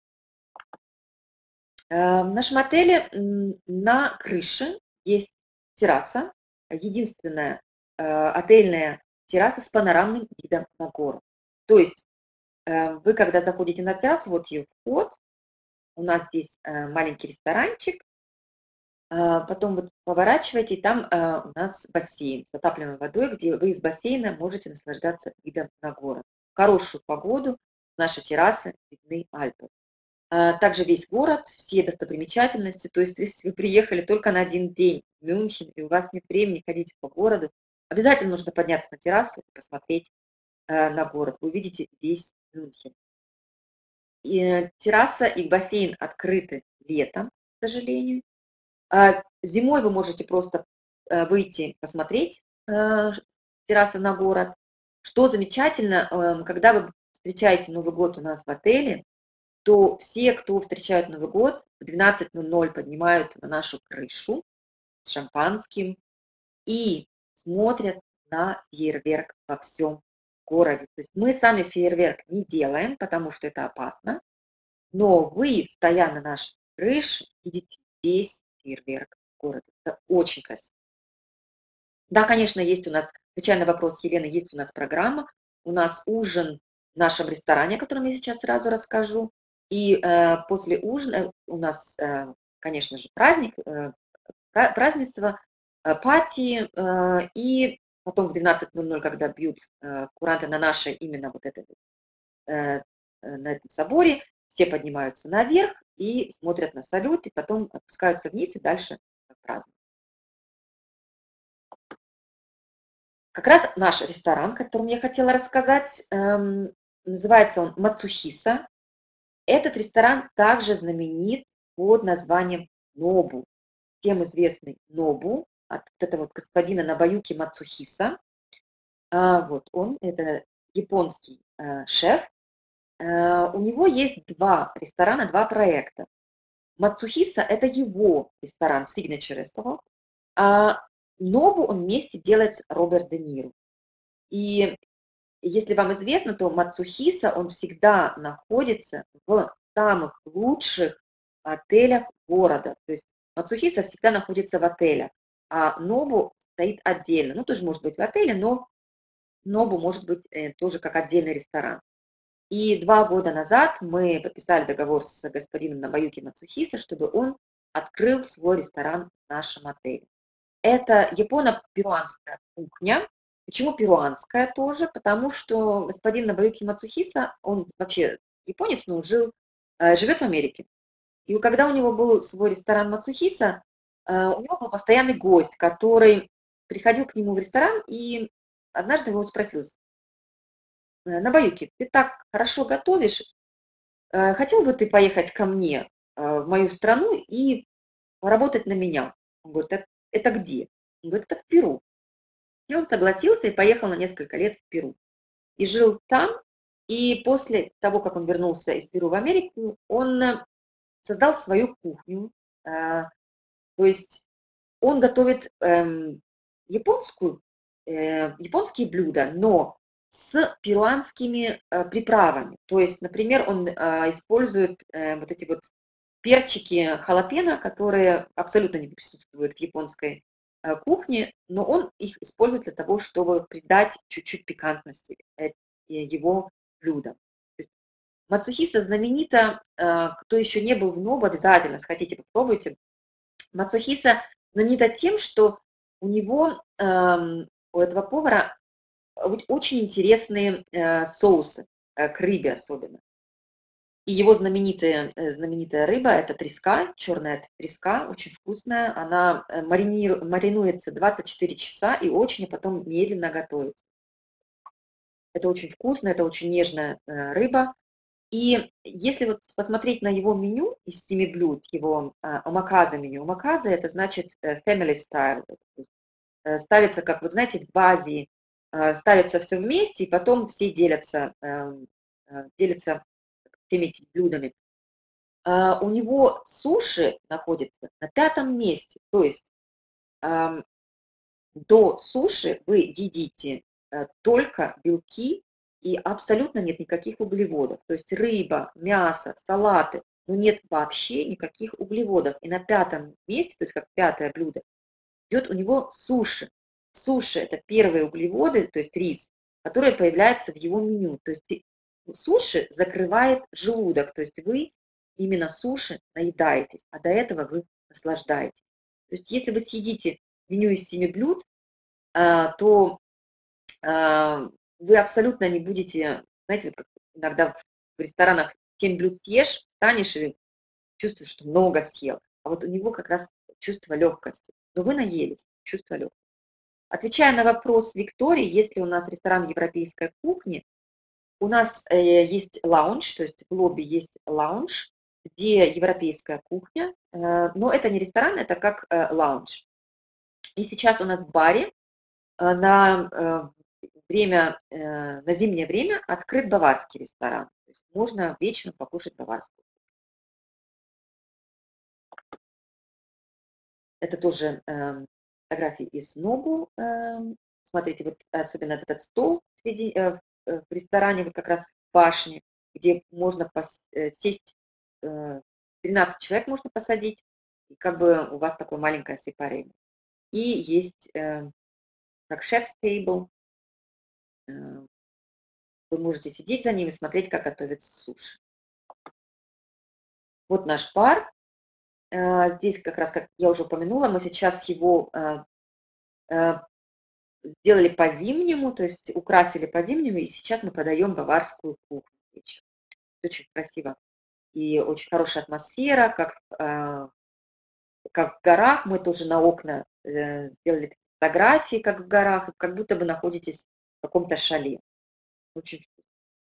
Э, В нашем отеле м, на крыше есть терраса, единственная э, отельная терраса с панорамным видом на гору. То есть э, вы, когда заходите на террасу, вот ее вход, у нас здесь э, маленький ресторанчик, а, потом вот поворачиваете, и там а, у нас бассейн с отапливаемой водой, где вы из бассейна можете наслаждаться видом на город. В хорошую погоду наши террасы видны Альпы. А, Также весь город, все достопримечательности. То есть, если вы приехали только на один день в Мюнхен, и у вас нет времени ходить по городу, обязательно нужно подняться на террасу и посмотреть э, на город. Вы увидите весь Мюнхен. И э, терраса и бассейн открыты летом, к сожалению. А зимой вы можете просто э, выйти посмотреть э, террасы на город. Что замечательно, эм, когда вы встречаете Новый год у нас в отеле, то все, кто встречают Новый год, в двенадцать ноль ноль поднимаются на нашу крышу с шампанским и смотрят на фейерверк во всем городе. То есть мы сами фейерверк не делаем, потому что это опасно, но вы, стоя на нашей крыше, видите весь фейерверк города. Это очень красиво. Да, конечно, есть у нас, отвечая на вопрос Елены, есть у нас программа. У нас ужин в нашем ресторане, о котором я сейчас сразу расскажу. И э, после ужина у нас, э, конечно же, праздник, э, пра- празднество, э, пати. Э, и потом в двенадцать ноль ноль, когда бьют э, куранты на наше именно вот это, вот, э, э, на этом соборе, все поднимаются наверх и смотрят на салют, и потом опускаются вниз и дальше празднуют. Как раз наш ресторан, о котором я хотела рассказать, эм, называется он Мацухиса. Этот ресторан также знаменит под названием Нобу. Всем известный Нобу от вот этого вот господина Нобуюки Мацухиса. А, вот он, это японский э, шеф. Э, у него есть два ресторана, два проекта. Мацухиса – это его ресторан, signature restaurant, а Нобу он вместе делает с Роберт Де Ниро. И если вам известно, то Мацухиса, он всегда находится в самых лучших отелях города. То есть Мацухиса всегда находится в отелях, а Нобу стоит отдельно. Ну, тоже может быть в отеле, но Нобу может быть э, тоже как отдельный ресторан. И два года назад мы подписали договор с господином Нобуюки Мацухиса, чтобы он открыл свой ресторан в нашем отеле. Это японо-перуанская кухня. Почему перуанская тоже? Потому что господин Нобуюки Мацухиса, он вообще японец, но жил, э, живет в Америке. И когда у него был свой ресторан Мацухиса, э, у него был постоянный гость, который приходил к нему в ресторан и однажды его спросил: «Э, Нобуюки, ты так хорошо готовишь, э, хотел бы ты поехать ко мне э, в мою страну и поработать на меня? Он говорит: это, это где? Он говорит: это в Перу. И он согласился и поехал на несколько лет в Перу. И жил там, и после того, как он вернулся из Перу в Америку, он э, создал свою кухню. Э, То есть он готовит эм, японскую, э, японские блюда, но с перуанскими э, приправами. То есть, например, он э, использует э, вот эти вот перчики халапено, которые абсолютно не присутствуют в японской э, кухне, но он их использует для того, чтобы придать чуть-чуть пикантности э, его блюдам. То есть Мацухиса знаменита, э, кто еще не был в Нобу, обязательно сходите, попробуйте. Мацухиса знаменита тем, что у него, эм, у этого повара, вот очень интересные э, соусы, э, к рыбе особенно. И его знаменитая, э, знаменитая рыба – это треска, черная треска, очень вкусная. Она э, мариниру- маринуется двадцать четыре часа и очень, а потом медленно готовится. Это очень вкусно, это очень нежная э, рыба. И если вот посмотреть на его меню из семи блюд, его а, омаказе меню, омаказе – это значит э, family style, то есть, э, ставится, как вот знаете, в Азии, э, ставится все вместе, и потом все делятся, эм, э, делятся теми этими блюдами. А, у него суши находится на пятом месте. То есть ам, до суши вы едите э, только белки и абсолютно нет никаких углеводов. То есть рыба, мясо, салаты, но нет вообще никаких углеводов. И на пятом месте, то есть как пятое блюдо, идет у него суши. Суши – это первые углеводы, то есть рис, которые появляются в его меню. То есть суши закрывает желудок, то есть вы именно суши наедаетесь, а до этого вы наслаждаетесь. То есть если вы съедите меню из семи блюд, а, то а, вы абсолютно не будете, знаете, вот как иногда в ресторанах семь блюд съешь, встанешь и чувствуешь, что много съел. А вот у него как раз чувство легкости. Но вы наелись, чувство легкости. Отвечая на вопрос Виктории, если у нас ресторан европейской кухни, у нас э, есть лаунж, то есть в лобби есть лаунж, где европейская кухня, э, но это не ресторан, это как э, лаунж. И сейчас у нас в баре э, на э, время, э, на зимнее время открыт баварский ресторан. То есть можно вечно покушать баварскую. Это тоже э, фотографии из Нобу. Э, смотрите, вот особенно этот стол среди, э, э, в ресторане, вот как раз в башне, где можно пос, э, сесть, э, тринадцать человек можно посадить, и как бы у вас такое маленькое сепаре. И есть э, как шеф's table, э, вы можете сидеть за ним и смотреть, как готовится суши. Вот наш бар. Э, здесь как раз, как я уже упомянула, мы сейчас его э, э, сделали по-зимнему, то есть украсили по-зимнему, и сейчас мы подаем баварскую кухню. Очень красиво и очень хорошая атмосфера, как, э, как в горах. Мы тоже на окна э, сделали фотографии, как в горах, как будто вы находитесь в каком-то шале. Очень вкусно.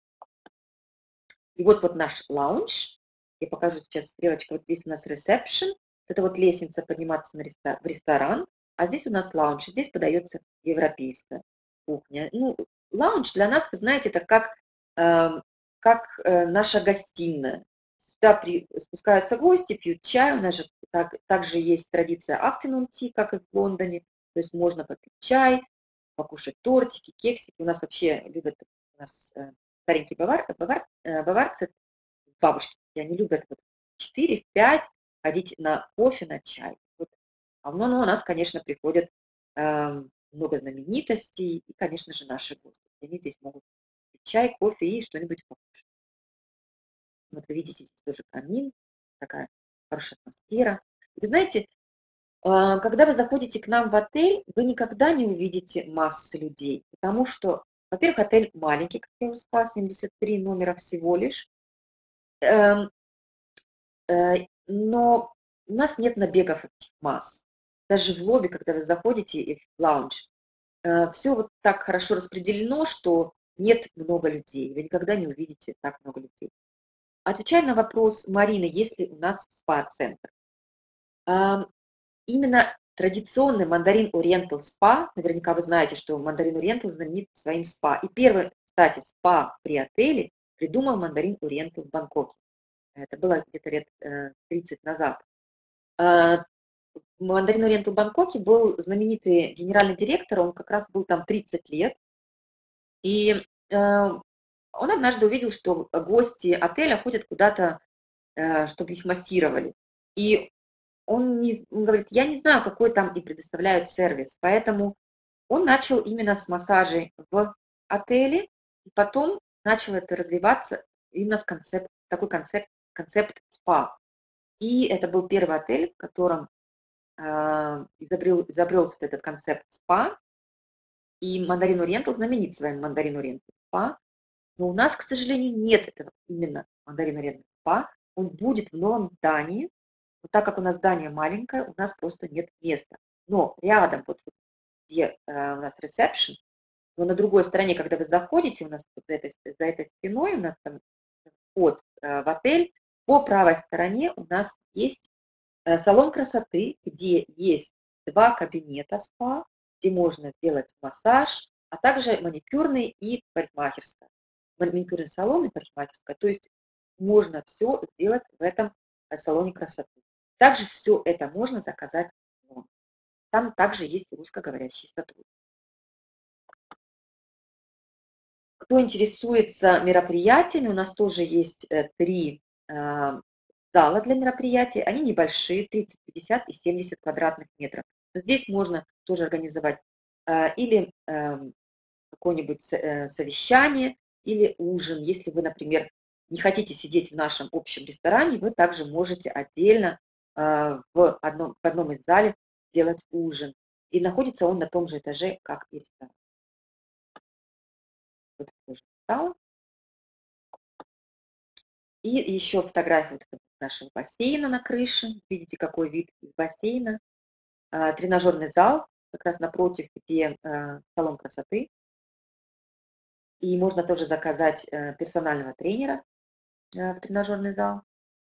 И вот, вот наш лаунж. Я покажу сейчас стрелочку. Вот здесь у нас ресепшн. Это вот лестница подниматься на рестор- в ресторан. А здесь у нас лаунж. Здесь подается европейская кухня. Ну, лаунж для нас, вы знаете, это как, э, как э, наша гостиная. Сюда при, спускаются гости, пьют чай. У нас же так, также есть традиция afternoon tea, как и в Лондоне. То есть можно попить чай, покушать тортики, кексики. У нас вообще любят у нас, э, старенькие бавар, бавар, э, баварцы, бабушки, они любят вот в четыре-пять ходить на кофе, на чай. Вот. А ну, ну, у нас, конечно, приходят э, много знаменитостей и, конечно же, наши гости. Они здесь могут пить чай, кофе и что-нибудь покушать. Вот вы видите, здесь тоже камин, такая хорошая атмосфера. Вы знаете, а, когда вы заходите к нам в отель, вы никогда не увидите массы людей, потому что, во-первых, отель маленький, как я уже сказала, семьдесят три номера всего лишь. Эм, э, но у нас нет набегов этих масс. Даже в лобби, когда вы заходите и в лаунж, все вот так хорошо распределено, что нет много людей. Вы никогда не увидите так много людей. Отвечая на вопрос Марины, есть ли у нас спа-центр. Ам, Именно традиционный мандарин Oriental спа, наверняка вы знаете, что мандарин Oriental знаменит своим спа. И первый, кстати, спа при отеле придумал мандарин Oriental в Бангкоке. Это было где-то лет э, тридцать назад. А, Мандарин Ориентал в Бангкоке был знаменитый генеральный директор, он как раз был там тридцать лет. И э, он однажды увидел, что гости отеля ходят куда-то, э, чтобы их массировали. И он, не, он говорит, я не знаю, какой там и предоставляют сервис, поэтому он начал именно с массажей в отеле, и потом начал это развиваться именно в концепт, такой концепт, концепт спа. И это был первый отель, в котором э, изобрел, изобрелся этот концепт спа, и Мандарин Ориентал знаменит своим Мандарин Ориентал спа, но у нас, к сожалению, нет этого именно Мандарин Ориентал спа, он будет в новом здании, но так как у нас здание маленькое, у нас просто нет места. Но рядом, вот, вот где э, у нас ресепшн, но на другой стороне, когда вы заходите, у нас вот за, этой, за этой стеной, у нас там вход э, в отель, по правой стороне у нас есть э, салон красоты, где есть два кабинета спа, где можно сделать массаж, а также маникюрный и парикмахерская. Маникюрный салон и парикмахерская. То есть можно все сделать в этом э, салоне красоты. Также все это можно заказать в номер. Там также есть русскоговорящие сотрудники. Кто интересуется мероприятиями, у нас тоже есть э, три э, зала для мероприятий. Они небольшие, тридцать, пятьдесят и семьдесят квадратных метров. Но здесь можно тоже организовать э, или э, какое-нибудь э, совещание, или ужин. Если вы, например, не хотите сидеть в нашем общем ресторане, вы также можете отдельно э, в одном, в одном из залов делать ужин. И находится он на том же этаже, как и ресторан. Вот тоже встала. И еще фотография вот этого нашего бассейна на крыше. Видите, какой вид из бассейна. А, тренажерный зал, как раз напротив, где э, салон красоты. И можно тоже заказать э, персонального тренера э, в тренажерный зал.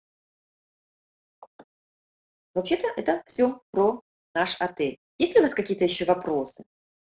Вообще-то это все про наш отель. Есть ли у вас какие-то еще вопросы?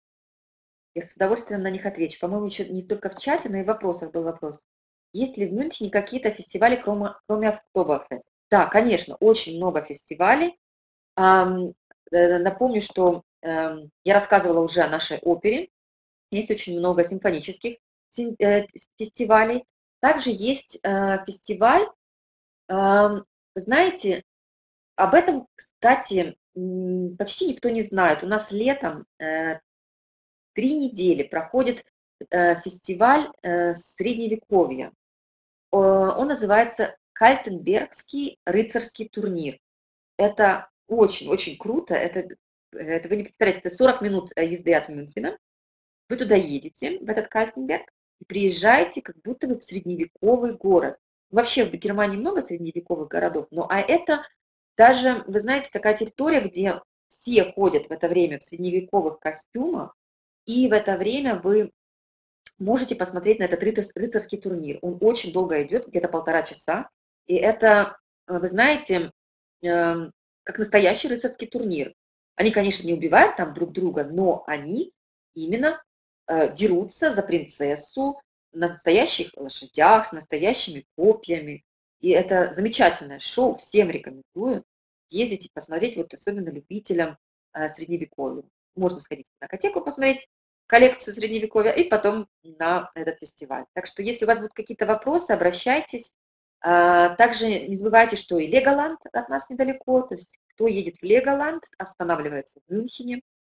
Я с удовольствием на них отвечу. По-моему, еще не только в чате, но и в вопросах был вопрос. Есть ли в Мюнхене какие-то фестивали, кроме, кроме Октоберфест? Да, конечно, очень много фестивалей. Ам, э, Напомню, что эм, я рассказывала уже о нашей опере. Есть очень много симфонических сим- э, фестивалей. Также есть э, фестиваль, ам, вы знаете, об этом, кстати, м, почти никто не знает. У нас летом э, три недели проходит э, фестиваль э, Средневековья. О, Он называется Кальтенбергский рыцарский турнир. Это очень-очень круто. Это, это вы не представляете, это сорок минут э, езды от Мюнхена. Вы туда едете, в этот Кальтенберг, и приезжаете как будто бы в средневековый город. Вообще в Германии много средневековых городов, но а это даже, вы знаете, такая территория, где все ходят в это время в средневековых костюмах, и в это время вы можете посмотреть на этот рыцарс- рыцарский турнир. Он очень долго идет, где-то полтора часа. И это, э, вы знаете, эм, как настоящий рыцарский турнир. Они, конечно, не убивают там друг друга, но они именно э, дерутся за принцессу на настоящих лошадях, с настоящими копьями. И это замечательное шоу, всем рекомендую ездить и посмотреть, вот особенно любителям э, средневековья. Можно сходить в кинотеку, посмотреть коллекцию средневековья и потом на этот фестиваль. Так что если у вас будут какие-то вопросы, обращайтесь. А, Также не забывайте, что и Леголанд от нас недалеко, то есть кто едет в Леголанд, останавливается в Мюнхене.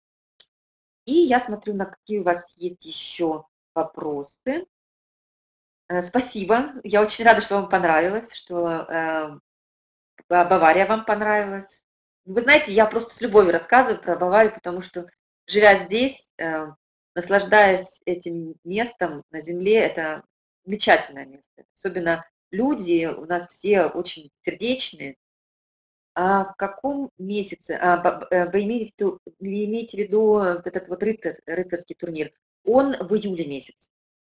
И я смотрю, на какие у вас есть еще вопросы. Э, Спасибо, я очень рада, что вам понравилось, что э, Ба- Бавария вам понравилась. Вы знаете, я просто с любовью рассказываю про Баварию, потому что, живя здесь, э, наслаждаясь этим местом на земле, это замечательное место. Особенно люди у нас все очень сердечные. А в каком месяце, а, ба- э, вы имеете, в виду- вы имеете в виду э, вот этот вот рыцарь- рыцарский турнир? Он в июле месяце.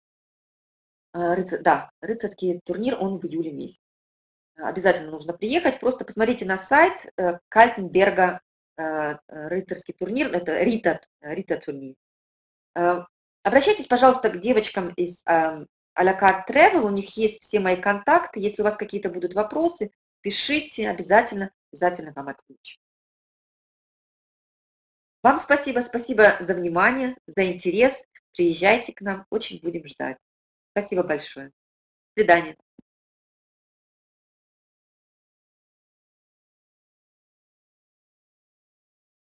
А, рыцарь- да, рыцарский турнир, он в июле месяце. Обязательно нужно приехать. Просто посмотрите на сайт э, Кальтенберга, э, э, рыцарский турнир, это Рита, Рита турнир. Э, Обращайтесь, пожалуйста, к девочкам из а ля карт Travel, у них есть все мои контакты. Если у вас какие-то будут вопросы, пишите, обязательно, обязательно вам отвечу. Вам спасибо, спасибо за внимание, за интерес. Приезжайте к нам, очень будем ждать. Спасибо большое. До свидания.